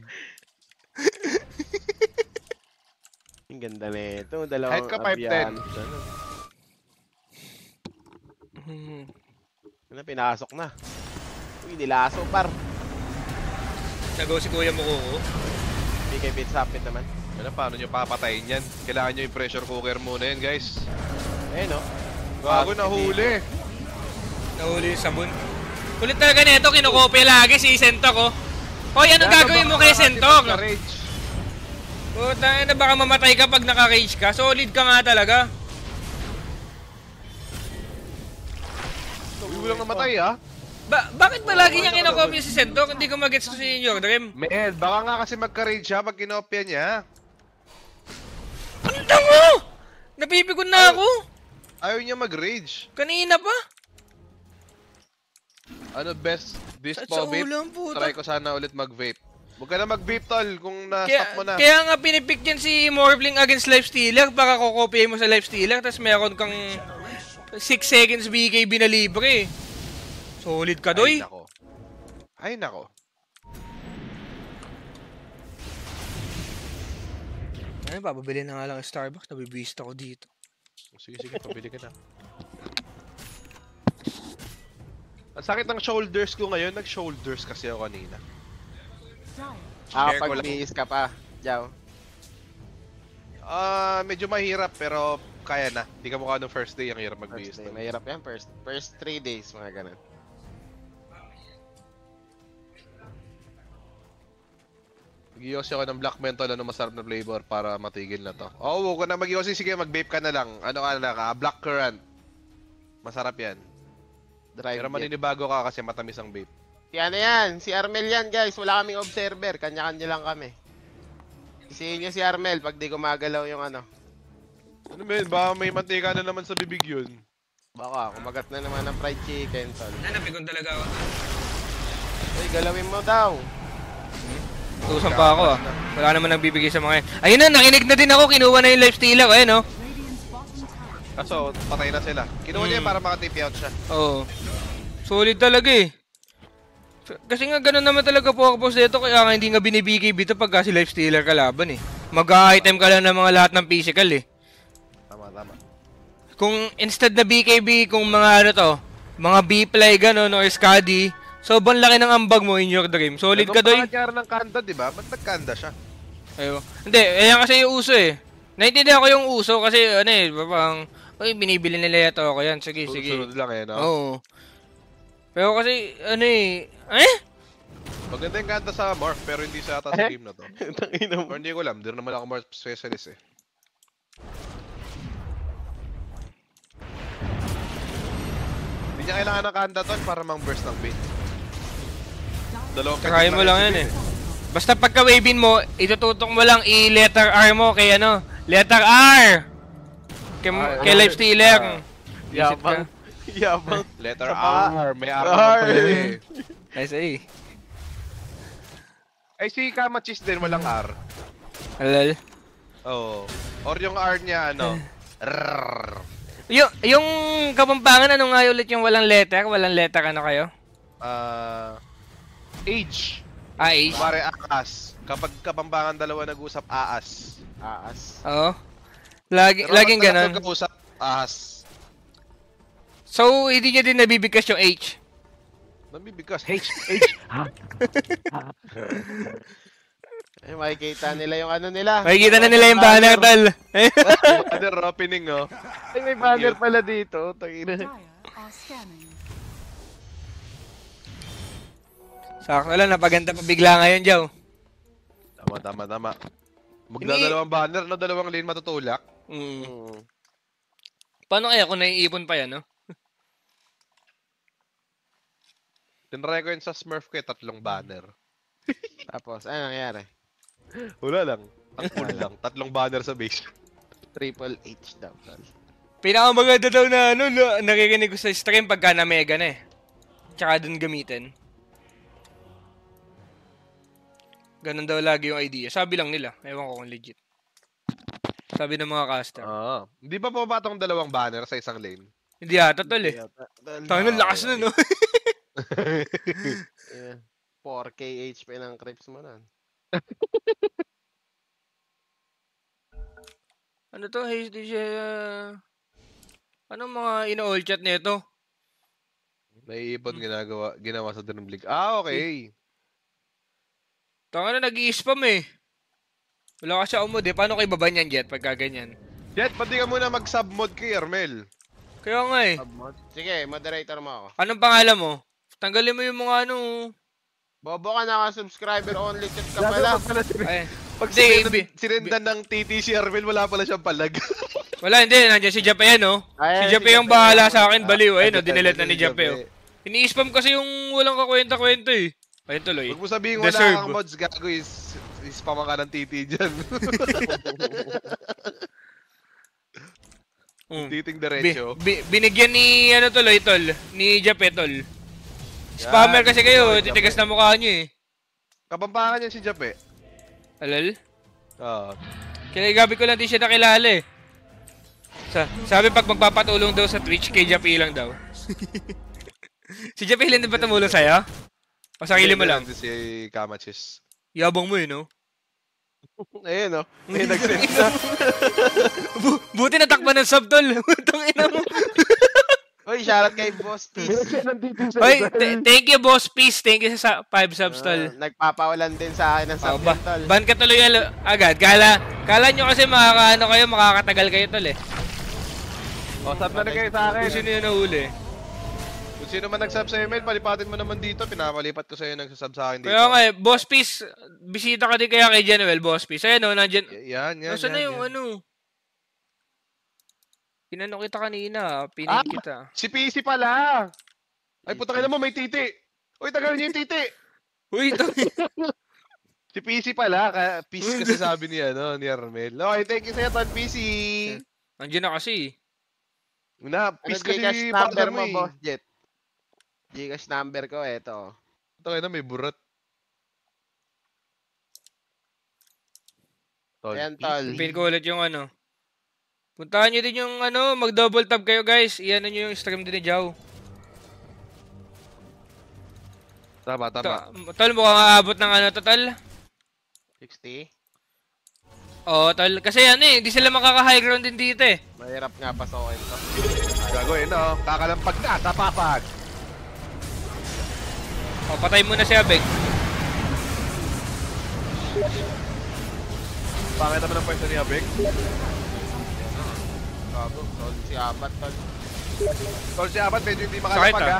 Speaker 3: Ang ganda na ito. Dalawang
Speaker 1: Kahit ka 5'10".
Speaker 3: Avianos, ano. Ano, pinasok na. Uy, nilaso par.
Speaker 2: Nagaw si Kuya Mokoko.
Speaker 3: Hindi kay Bits Hapit naman.
Speaker 1: Ano, paano nyo papatayin yan? Kailangan nyo yung pressure cooker muna yan guys.
Speaker 3: Eh no.
Speaker 1: Bago nahuli.
Speaker 2: Nahuli yung sabon. Kulit talaga nito, kinokopya lagi si Sentok ko. Hoy, anong gagawin mo kay Sentok? Puta na, baka mamatay ka pag naka-rage ka. Solid ka nga talaga.
Speaker 1: Hindi lang namatay ah.
Speaker 2: Bakit ba lagi niya kinokopya si Sentok? Hindi ko mag-gets to si Senior Dream.
Speaker 1: Mel, baka nga kasi magka-rage siya pag kinopya niya.
Speaker 2: Ang tango! Napipigon na ako.
Speaker 1: Ayaw niya mag-rage.
Speaker 2: Kanina pa.
Speaker 1: Ano best this
Speaker 2: Sa
Speaker 1: vape?
Speaker 2: ulam, puta.
Speaker 1: Try ko sana ulit mag-vape. Huwag ka na mag-vape tol kung na-stop mo na.
Speaker 2: Kaya nga pinipick yan si Morphling against Lifestealer para kokopyahin mo sa Lifestealer tapos meron kang 6 seconds BKB na libre. Solid ka, doy.
Speaker 1: Ay nako. Ay nako.
Speaker 2: Ay, papabili na nga lang ang Starbucks. Nabibista ko dito.
Speaker 1: Sige, pabili ka na. Ang sakit ng shoulders ko ngayon. Nag-shoulders kasi ako kanina.
Speaker 4: Dire
Speaker 1: Share ko lang.
Speaker 3: Pag-bihis ka pa, Jow.
Speaker 1: Medyo mahirap pero kaya na. Hindi ka mukha nung first day ang hirap
Speaker 3: First
Speaker 1: mag-bihis.
Speaker 3: day, mahirap yan. First 3 days, mga ganun.
Speaker 1: Mag-iossi ako ng black menthol, ano masarap na flavor para matigil na to. Oo, huwag ka na mag-iossi. Sige, mag-vape ka na lang. Ano ka na black currant. Masarap yan.
Speaker 3: Drive
Speaker 1: Pero
Speaker 3: jet.
Speaker 1: maninibago ka kasi matamis ang vape.
Speaker 3: Si ano yan? Si Armel yan, guys. Wala kaming observer. Kanya-kanya lang kami. Isihin niyo si Armel pag di gumagalaw yung ano.
Speaker 1: Ano men, baka may mantika na naman sa bibig yun.
Speaker 3: Baka, kumagat na naman ng fried chicken, tol.
Speaker 2: Napigon talaga ako.
Speaker 3: Uy, galawin mo daw.
Speaker 2: Tusan pa ako ah. Wala naman nagbibigay sa mga yan. Ayun na, nakinig na din ako. Kinuha na yung Lifestealer. Ayun oh.
Speaker 4: Radiant's bottom tower
Speaker 1: Kaso, patay na sila. Kinuha niya yun para makatipi out siya.
Speaker 2: Oo. Solid talaga eh. Kasi nga ganun naman talaga focus dito. Kaya nga hindi nga binibigay bito pagka si Lifestealer kalaban eh. Mag-item ka lang ng mga lahat ng physical eh.
Speaker 1: Tama.
Speaker 2: Kung instead na BKB, kung mga ano to, mga B-Play gano'n or Scuddy, sobrang laki ng ambag mo in your dream. Solid ka doy.
Speaker 1: Kung ng kanda, di ba? Ba't nagkanda siya?
Speaker 2: Ayo. Hindi, ayan kasi yung uso eh. Naintindihan ko yung uso kasi ano eh, parang, uy, binibili nila ito ako yan. Sige.
Speaker 1: Sunod lang eh, no?
Speaker 2: Oo. Pero kasi, ano eh,
Speaker 1: Maganda yung kanta sa Morph, pero hindi sa ata sa game na to.
Speaker 3: Tangina mo.
Speaker 1: Or hindi ko alam, di rin naman ako Morph specialist eh. Hindi niya kailangan ng kanta to para mang-burst ng bait. Dalawang
Speaker 2: try mo lang yan eh. Basta pagka wavin mo, itututok mo lang i-letter R mo kay ano, letter R! Kay Lifestealer.
Speaker 3: Yabang. Yabang.
Speaker 1: Letter
Speaker 3: Sa paa.
Speaker 1: R, may R
Speaker 3: R.
Speaker 1: naman pala eh.
Speaker 2: Nice eh.
Speaker 1: Ay si Kamachis din, walang R.
Speaker 2: Halal.
Speaker 1: Oo. Or yung R niya ano, rrrr.
Speaker 2: Yung Kapampangan, ano nga ulit yung walang letter? Walang letter ano kayo?
Speaker 1: Age.
Speaker 2: H.
Speaker 1: Pare aas. Kapag Kapampangan dalawa nag-usap, aas.
Speaker 3: Aas.
Speaker 2: Oo. Laging
Speaker 1: Pero
Speaker 2: ganon.
Speaker 1: kapag nag-usap, aas.
Speaker 2: So, hindi niya din nabibigkas yung H.
Speaker 1: Nabibigkas.
Speaker 3: Ay, makikita nila yung ano nila.
Speaker 2: Makikita na nila yung banner, tal.
Speaker 1: Other opening, oh.
Speaker 3: Ay, may banner pala dito. Tangina.
Speaker 4: Dire are scanning.
Speaker 2: Sakto lang, napaganda pa bigla ngayon, Jow.
Speaker 1: Tama. Magdadalawang banner, no? Dalawang lane matutulak.
Speaker 2: Paano kaya kung naiipon pa yan, no?
Speaker 1: Tinry ko yun sa Smurf ko 3 banner.
Speaker 3: Tapos, ano nangyari?
Speaker 1: Wala lang. Ang cool lang. 3 banner sa base.
Speaker 3: Triple H daw, tol.
Speaker 2: Pinakamaganda daw na ano, nakikinig ko sa stream pagka na mega na eh. Tsaka dun gamitin. Ganun daw lagi yung idea. Sabi lang nila. Ewan ko kung legit. Sabi ng mga caster.
Speaker 1: Hindi pa ba itong 2 banner sa isang lane?
Speaker 2: Hindi ata tol eh. Tangin ng lakas na no.
Speaker 3: 4K HP ng creeps mo nun.
Speaker 2: Ano to? HD siya... Anong mga ino-all chat nito?
Speaker 1: Naiipon ginawa sa Dream League. Okay.
Speaker 2: Tanga na nag-i-spam eh. Wala ka siya umod eh. Paano kayo baban yan, Jet, pagka ganyan?
Speaker 1: Jet, pati ka muna mag-submod kay Armel.
Speaker 2: Kaya nga eh.
Speaker 3: Sige, moderator mo ako.
Speaker 2: Anong pangalan mo? Tanggalin mo yung mga ano...
Speaker 3: Bobo ka naka-subscriber only chat ka pala.
Speaker 2: Ay,
Speaker 1: Pag
Speaker 2: hindi,
Speaker 1: sinendan ng TT si Armel, wala pala siyang palag.
Speaker 2: wala, hindi. Nandiyan si Jape yan, no?
Speaker 3: Ayan,
Speaker 2: Si Jape yung bahala sa akin,
Speaker 3: Ah,
Speaker 2: baliw. Ayun, no?
Speaker 1: Andyan,
Speaker 2: Dinilet na
Speaker 1: andyan
Speaker 2: ni
Speaker 1: si
Speaker 2: Jape, oh. Ini-spam kasi yung walang kakwenta-kwenta, eh. Ayun tuloy.
Speaker 1: Huwag mo sabihin wala
Speaker 2: Deserve.
Speaker 1: kang mods, gago is pamangka ng TT dyan. Titing diretso.
Speaker 2: Binigyan ni, ano tuloy, tol? Ni Jape, tol. Spammer kasi kayo,
Speaker 1: Jape.
Speaker 2: titigas na mukha nyo, eh.
Speaker 1: Kapampangan niya si Jape.
Speaker 2: Alal?
Speaker 1: Oo.
Speaker 2: Kaya gabi ko lang din siya nakilala, eh. Sabi pag magpapatulong daw sa Twitch, kay Jape lang daw. Si Jape lang din ba tumulong sa'yo? O sarili mo lang?
Speaker 1: Si Kamachis.
Speaker 2: Yabang mo, eh, no?
Speaker 1: Ayun, no? May nag-send na.
Speaker 2: Buti natakpan ng sub, tol. Tangina mo.
Speaker 3: Hoy, shoutout kay Boss Tees.
Speaker 2: Hoy, thank you, Boss Peace. Thank you sa 5 subs, tol.
Speaker 3: Nagpapawalan din sa akin ng sub yan, tol.
Speaker 2: Ban ka tuloy agad. Kala nyo kasi makakatagal kayo, tol, eh.
Speaker 1: O, sub na rin kayo sa akin.
Speaker 2: Kung sino yung nahuli.
Speaker 1: Kung sino man nag-sub sa email, palipatin mo naman dito. Pinapalipat ko sa'yo yung nagsasub sa akin dito.
Speaker 2: Kaya nga, Boss Peace, bisita ka din kaya kay Januel, Boss Peace. Ayun, no, nandyan.
Speaker 1: Yan.
Speaker 2: Nasaan na yung ano? Pinano kita kanina, pinig kita.
Speaker 1: Si PC pala! Ay, putang ina mo, may titi! Uy, tagal niyo yung titi!
Speaker 2: Uy, ito.
Speaker 1: Si PC pala, peace kasi sabi ni Armel. Okay, thank you sa'yo, Ton PC!
Speaker 2: Nandiyan na kasi.
Speaker 1: Peace
Speaker 3: Ano
Speaker 1: kasi
Speaker 3: Gcash number
Speaker 1: partner
Speaker 3: mo,
Speaker 1: eh.
Speaker 3: Boss Jet? Gcash number ko, eto.
Speaker 1: Putang ina, may burat.
Speaker 3: Ayan, tol.
Speaker 2: Pin ko ulit yung ano. Puntahan nyo din yung ano, mag-double tap kayo guys. Iyan nyo yung stream din ni Jao.
Speaker 1: Tama.
Speaker 2: Tol, mukhang aabot ng ano to, tol.
Speaker 3: 60?
Speaker 2: Oo, tol. Kasi ano eh, hindi sila makaka-high ground din dito eh.
Speaker 3: Mahirap nga pasokin to.
Speaker 1: Gagawin, no? Kakalampag na, tapapag!
Speaker 2: O, patay muna si Abeng.
Speaker 1: Pangit naman ang pwesto ni Abek.
Speaker 3: Gago, tol. Si Abat, tol.
Speaker 1: Tol si Abat, medyo hindi makalapag,
Speaker 2: Sakit,
Speaker 1: ha?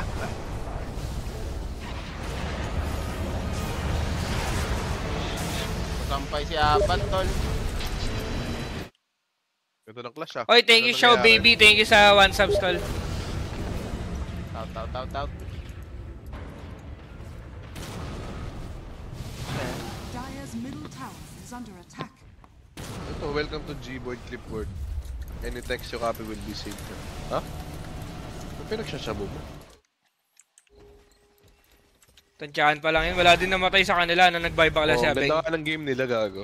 Speaker 3: Sampay si Abat, tol.
Speaker 1: Ito ng clash, ha?
Speaker 2: Oy, thank you,
Speaker 1: Ano
Speaker 2: Show
Speaker 1: nangyari?
Speaker 2: Baby. Thank you sa 1 subs, tol.
Speaker 3: Tout.
Speaker 4: Dire's middle tower is under attack.
Speaker 1: Ito, welcome to Gboard Clipboard. Any text you copy will be saved. Ha? Ano pinagsasabo mo?
Speaker 2: Tansyahan pa lang yun. Wala din namatay sa kanila na nag-buyback lang si Abeng.
Speaker 1: Ganda ka ng game nila, gago.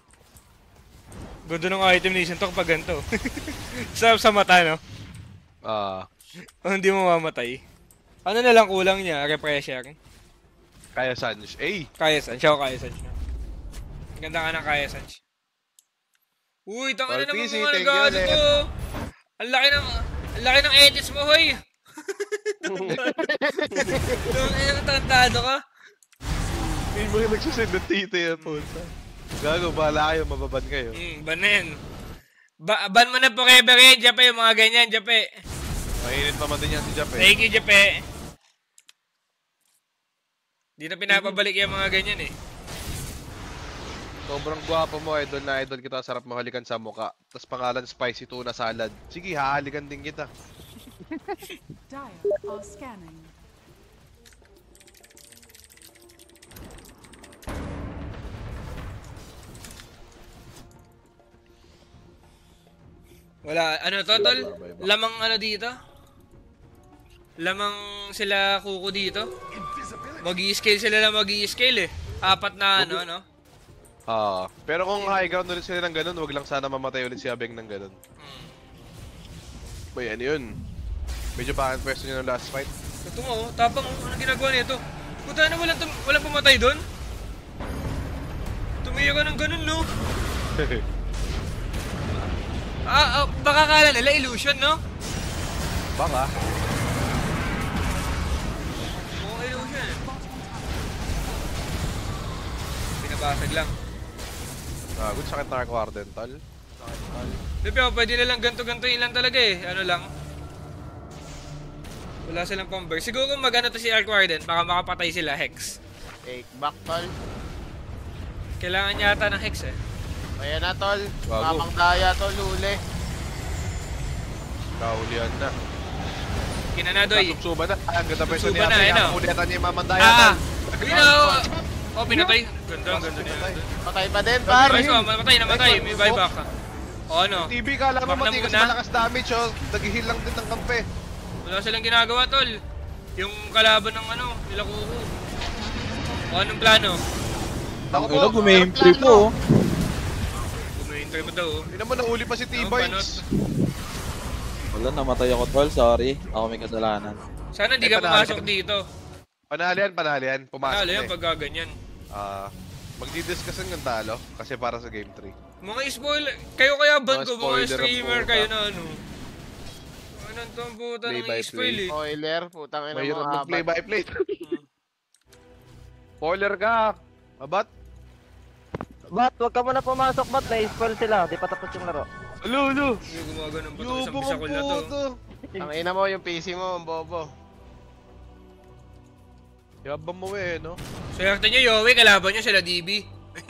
Speaker 2: Ganda ng item ni Sintok pag ganito. sa mata, no? O, hindi mo mamatay. Ano na lang kulang niya? Refresher.
Speaker 1: Kaya Sanj.
Speaker 2: Kaya Sanj. Siya kaya Sanj na. Ganda nga ng kaya Sanj. Uy, tanga na naman
Speaker 1: PC,
Speaker 2: mga
Speaker 1: thank you
Speaker 2: nag-ano
Speaker 1: ulit.
Speaker 2: to. Ang laki ng edits mo, hoy. Tantado ka.
Speaker 1: Hindi mo yung nagsasend ng tito yan, punta. Gago, bahala kayo, mababan kayo.
Speaker 2: Banin. Ban mo na forever yan, Jape, yung mga ganyan, Jape.
Speaker 1: Mainit naman din yan si Jap, eh.
Speaker 2: Thank you, Jape. Di na pinapabalik yung mga ganyan, eh.
Speaker 1: Sobrang gwapo mo, idol na idol kita. Sarap mahalikan sa muka. Tapos pangalan spicy tuna salad. Sige, hahalikan din kita.
Speaker 4: Dire are scanning.
Speaker 2: Wala, ano to, tol? Lamang ano dito? Lamang sila kuko dito? Mag-i-scale sila na mag-i-scale eh. Apat na ano, no?
Speaker 1: Pero kung high ground ulit sila ng ganun, wag lang sana mamatay ulit si Abeng ng ganun. Boy, ano yun? Medyo bakit pwesto nyo ng last fight?
Speaker 2: Ito nga oh, tapang oh. Anong ginagawa nito? Puta na, walang pumatay doon? Tumiyo ka ng ganun, no? Baka kala nila illusion, no?
Speaker 1: Baka.
Speaker 2: Mukhang illusion eh. Pinabasag lang.
Speaker 1: Good sakit na ako Arden, tol.
Speaker 2: Pero pwede nilang ganto-gantoin lang talaga eh. Ano lang. Wala silang pang-burst. Siguro kung mag-ano to si Arc Warden, baka makapatay sila, Hex.
Speaker 3: Take back, tol.
Speaker 2: Kailangan yata ng Hex eh.
Speaker 3: Ayan na, tol.
Speaker 1: Bago.
Speaker 3: Mamang daya, tol. Huli.
Speaker 1: Kahulihan na.
Speaker 2: Kinanadoy.
Speaker 1: Susubsuban na. Ang ganda pwesto ni
Speaker 2: Susubsuban na,
Speaker 1: Abeng.
Speaker 2: ayun,
Speaker 1: Ang ulitan niya yung mamandaya, tol.
Speaker 2: Oh, pinatay. Ganda niya.
Speaker 3: Patay pa din, par.
Speaker 2: Nice one, namatay. May buyback ka. O ano?
Speaker 1: TV ka, alam mo
Speaker 2: Back na
Speaker 1: mati kasi
Speaker 2: muna.
Speaker 1: malakas damage, oh. Nag-heal lang din ng kampe.
Speaker 2: Wala silang ginagawa, tol. Yung kalaban ng ano, nila kuko. O anong plano?
Speaker 1: Ako po,
Speaker 6: Ano, gumain-trip po.
Speaker 2: Gumaintry mo daw.
Speaker 1: Ina mo, nauli pa si T-Bites.
Speaker 6: Wala, namatay ako, tol. Sorry. Ako may kasalanan.
Speaker 2: Sana di ka pumasok dito.
Speaker 1: Panalian. Pumasok
Speaker 2: Talo
Speaker 1: na
Speaker 2: yan
Speaker 1: eh.
Speaker 2: pag gaganyan.
Speaker 1: Magdidiscussion ng talo kasi para sa game 3.
Speaker 2: Mga spoiler, kayo kaya ban
Speaker 1: Mga
Speaker 2: ko, mga
Speaker 1: spoiler ang
Speaker 2: streamer
Speaker 1: puta.
Speaker 2: kayo na ano. Anong tong puta
Speaker 1: Play by
Speaker 2: ng spoil eh.
Speaker 3: Spoiler, putang ina mo.
Speaker 1: Mahirap mag-play
Speaker 3: apat.
Speaker 1: by play. Spoiler ka. Abat.
Speaker 7: Bat, wag ka muna pumasok, Bat. Na-spoil sila. Di pa tapos yung laro.
Speaker 1: Alo.
Speaker 2: Yung gumagano pa itong isang
Speaker 1: Yubong ang
Speaker 2: bisakol na to.
Speaker 1: puto.
Speaker 3: Ang ina mo, yung PC mo, ang bobo.
Speaker 1: Yabang mo eh, no?
Speaker 2: Swerte nyo, Yowie, kalaban nyo sila DB.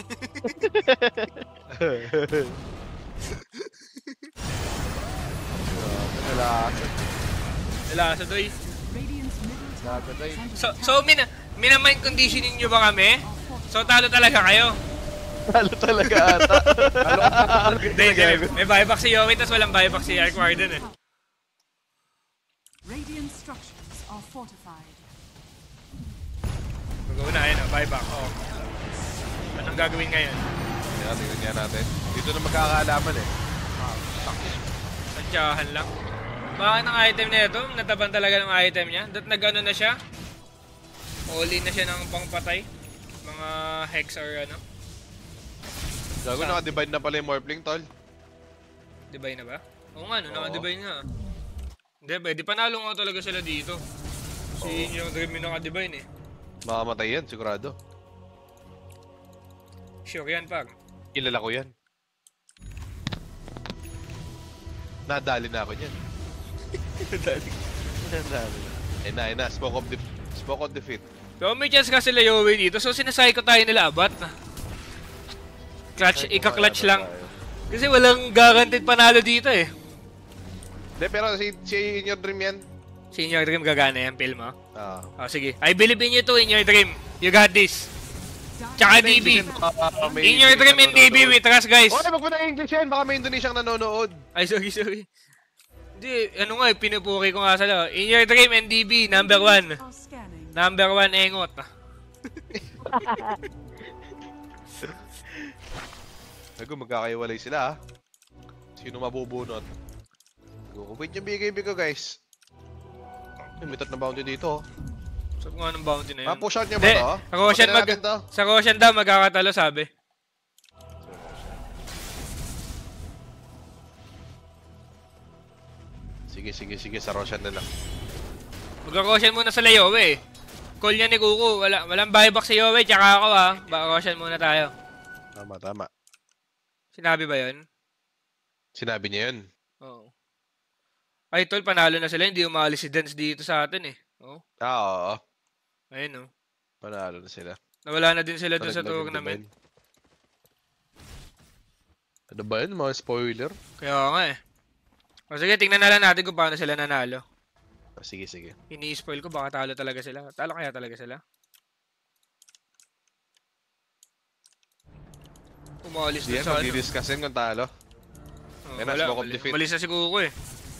Speaker 2: Wala sa doy.
Speaker 4: Radiant's middle tower is under
Speaker 2: So minamind conditioning nyo ba kami? So talo talaga kayo?
Speaker 3: Talo talaga ata.
Speaker 2: Hindi, may buyback si Yowie, tas walang buyback si Arc Warden eh.
Speaker 4: Radiant structures are fortified.
Speaker 2: Mag-una yun, buyback. Oh. Anong gagawin ngayon?
Speaker 1: Tingnan niya natin. Dito na magkakaalaman eh.
Speaker 2: Tantyahan lang. Bakit ang item na ito? Nataban talaga ng item niya. Dot nag-ano na siya? All-in na siya ng pangpatay. Mga hex or ano.
Speaker 1: Gago, naka-divide na pala yung Morphling, tol.
Speaker 2: Divine na ba? Oo nga, no,
Speaker 1: Oo.
Speaker 2: naka-divine nga. Hindi, pwede panalo nga talaga sila dito. Kasi yung dream yung naka-divine eh.
Speaker 1: Makamatay yan, sigurado.
Speaker 2: Sure yan, pag.
Speaker 1: Kilala ko yan. Nadali na ako niyan. Nadali na. Ayun na. Smoke of defeat.
Speaker 2: So may chance ka sila Yowie dito. So sinasay ko tayo nila abat. Clutch, ika-clutch lang. Kasi walang guaranteed panalo dito eh.
Speaker 1: Hindi, pero si In Your Dream yan.
Speaker 2: Si In Your Dream gagana yan, film mo.
Speaker 1: Ah.
Speaker 2: Oh, sige. I believe in you too, In Your Dream. You got this. Tsaka DB. In Your Dream and DB, we trust guys.
Speaker 1: Okay, wag mo na English yan. Baka may Indonesiang nanonood.
Speaker 2: Ay, sorry. Hindi, ano nga, pinupuri ko nga sila. In Your Dream and DB, number 1.
Speaker 4: Are scanning.
Speaker 2: Number 1, engot.
Speaker 1: Nago, magkakaiwalay sila, ha? Sino mabubunot? Nago, wait yung BKB ko, guys. May mitot na bounty dito, oh.
Speaker 2: Sabi nga ng bounty na yun.
Speaker 1: Ma-push out niya ba
Speaker 2: Hindi,
Speaker 1: to?
Speaker 2: Roshan
Speaker 1: Pagkala natin to.
Speaker 2: sa Roshan daw magkakatalo sabi.
Speaker 1: Sige, sa Roshan na lang.
Speaker 2: Magka-Roshan muna sa Yowie. Call niya ni Kuku. Walang buyback si Yowie, tsaka ako ha. Baka-Roshan muna tayo.
Speaker 1: Tama.
Speaker 2: Sinabi ba yun?
Speaker 1: Sinabi niya yun.
Speaker 2: Oo. Ay, tol, panalo na sila. Hindi umalis si Dance dito sa atin eh. Oo.
Speaker 1: Oo.
Speaker 2: Ayun oh.
Speaker 1: Panalo na sila.
Speaker 2: Nawala na din sila dun sa
Speaker 1: Talaglag yung
Speaker 2: tournament.
Speaker 1: divine. Ano ba yun? Mga spoiler?
Speaker 2: Kaya nga eh. O sige, tingnan na lang natin kung paano sila nanalo.
Speaker 1: Sige, sige.
Speaker 2: Ini-spoil ko, baka talo talaga sila. Talo kaya talaga sila? Umalis
Speaker 1: Hindi
Speaker 2: na
Speaker 1: yan,
Speaker 2: sa ano.
Speaker 1: magdi-discussin kung talo.
Speaker 2: Oh,
Speaker 1: Yan na,
Speaker 2: wala,
Speaker 1: smoke of defeat.
Speaker 2: umalis na si Kuko eh.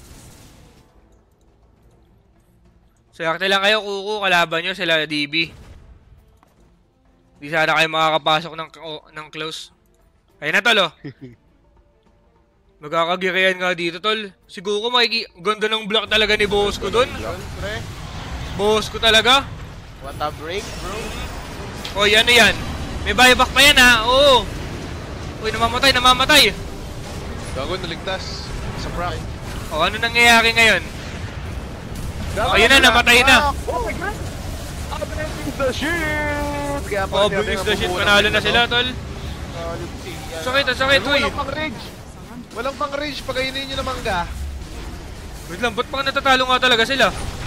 Speaker 2: Swerte lang kayo, Kuko. Kalaban nyo sila, DB. Di sana kayo makakapasok ng close. Ayun na, tol, oh. Magkakagirian nga dito, tol. Si Kuko, ganda ng block talaga ni boss ko dun.
Speaker 3: Yun, pre.
Speaker 2: Boss ko talaga.
Speaker 3: What a break, bro.
Speaker 2: O, yan na yan. May buyback pa yan, ha? Oo. Uy, namamatay.
Speaker 1: Gago, naligtas. Sa prank.
Speaker 2: O, ano nangyayari ngayon? Ayun na, namatay na.
Speaker 3: The shit! Kaya
Speaker 2: Oh, bilis na shit. Panalo na sila, tol. Sakit, uy.
Speaker 1: Walang pang rage. Walang pang rage pag ayunin nyo na mangga.
Speaker 2: Wait lang, ba't pang natatalo nga talaga sila?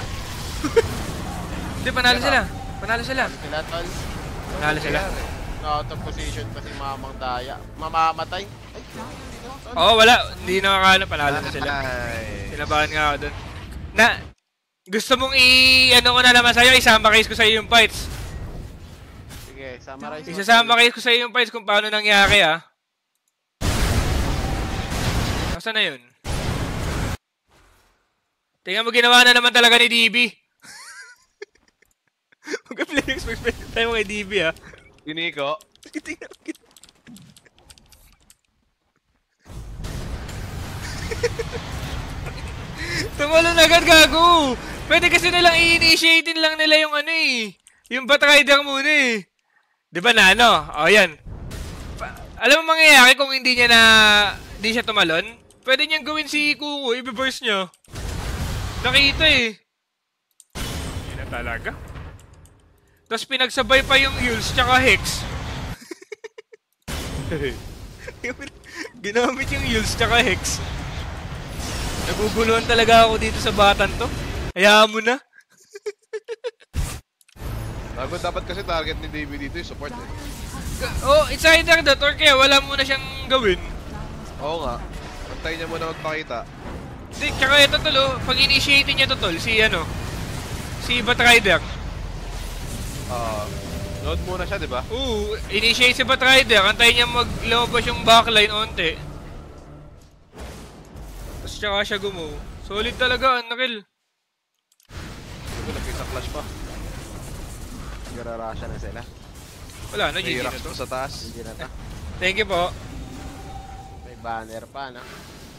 Speaker 2: Hindi, panalo sila.
Speaker 3: Sila, tol.
Speaker 2: Panalo sila.
Speaker 3: Out of position pa si Mamang Daya. Mamamatay. Ay,
Speaker 2: Oo, wala. Hindi nakakala. Panalo na sila.
Speaker 1: Nice.
Speaker 2: Sinabahan nga ako dun. Gusto mong ano ko na naman sa'yo, isama case ko sa'yo yung fights.
Speaker 3: sige, summarize.
Speaker 2: Isasama case ko sa'yo yung fights kung paano nangyari, ah. Asa na yun? Tingnan mo, ginawa na naman talaga ni DB. Mag-play expect tayo kay DB, ah.
Speaker 1: Iniko.
Speaker 2: Tingnan mo, tumalon agad, gago! Pwede kasi nilang i-initiatein lang nila yung ano eh. Yung Batrider muna eh. Di ba na ano? O yan. Alam mo mangyayari kung hindi siya tumalon? Pwede niyang gawin si Kuko, i-burst niya. Nakita eh. Hindi na talaga. Tapos pinagsabay pa yung Yules tsaka Hex. Ginamit yung Yules tsaka Hex. Naguguluhan talaga ako dito sa batan to. Hayaan mo na.
Speaker 1: Gago, dapat kasi target ni Davey dito yung support eh.
Speaker 2: Oh, it's either that or kaya wala muna siyang gawin.
Speaker 1: Oo nga. Antayin niya muna magpakita.
Speaker 2: Hindi, tsaka ito tol, oh, pag initiate niya to tol, si Batrider.
Speaker 1: Load muna siya, di ba?
Speaker 2: Oo, initiate si Batrider, antayin niya maglabas yung backline onte. Tapos tsaka siya gumaw. Solid talaga, Unreal.
Speaker 1: Gago, nag-isa clash pa.
Speaker 3: Gararasya na sila.
Speaker 2: Wala na, GG
Speaker 1: May
Speaker 2: na
Speaker 1: rocks
Speaker 2: to.
Speaker 1: pa sa taas.
Speaker 3: Hindi na ta.
Speaker 2: Thank you po.
Speaker 3: May banner pa, no?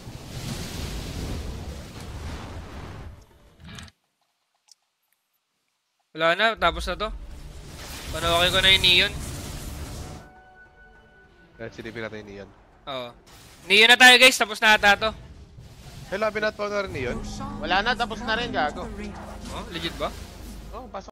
Speaker 2: Wala na, tapos na to. Panawakin ko na yung Neon.
Speaker 1: Kahit silipin natin ni Ian.
Speaker 2: Oo. Neon na tayo guys, tapos na ata to.
Speaker 1: Hey, labi na pa na rin ni Ian.
Speaker 3: Wala na, tapos na rin, gago.
Speaker 2: Oh, legit ba?
Speaker 3: Oh, pasok.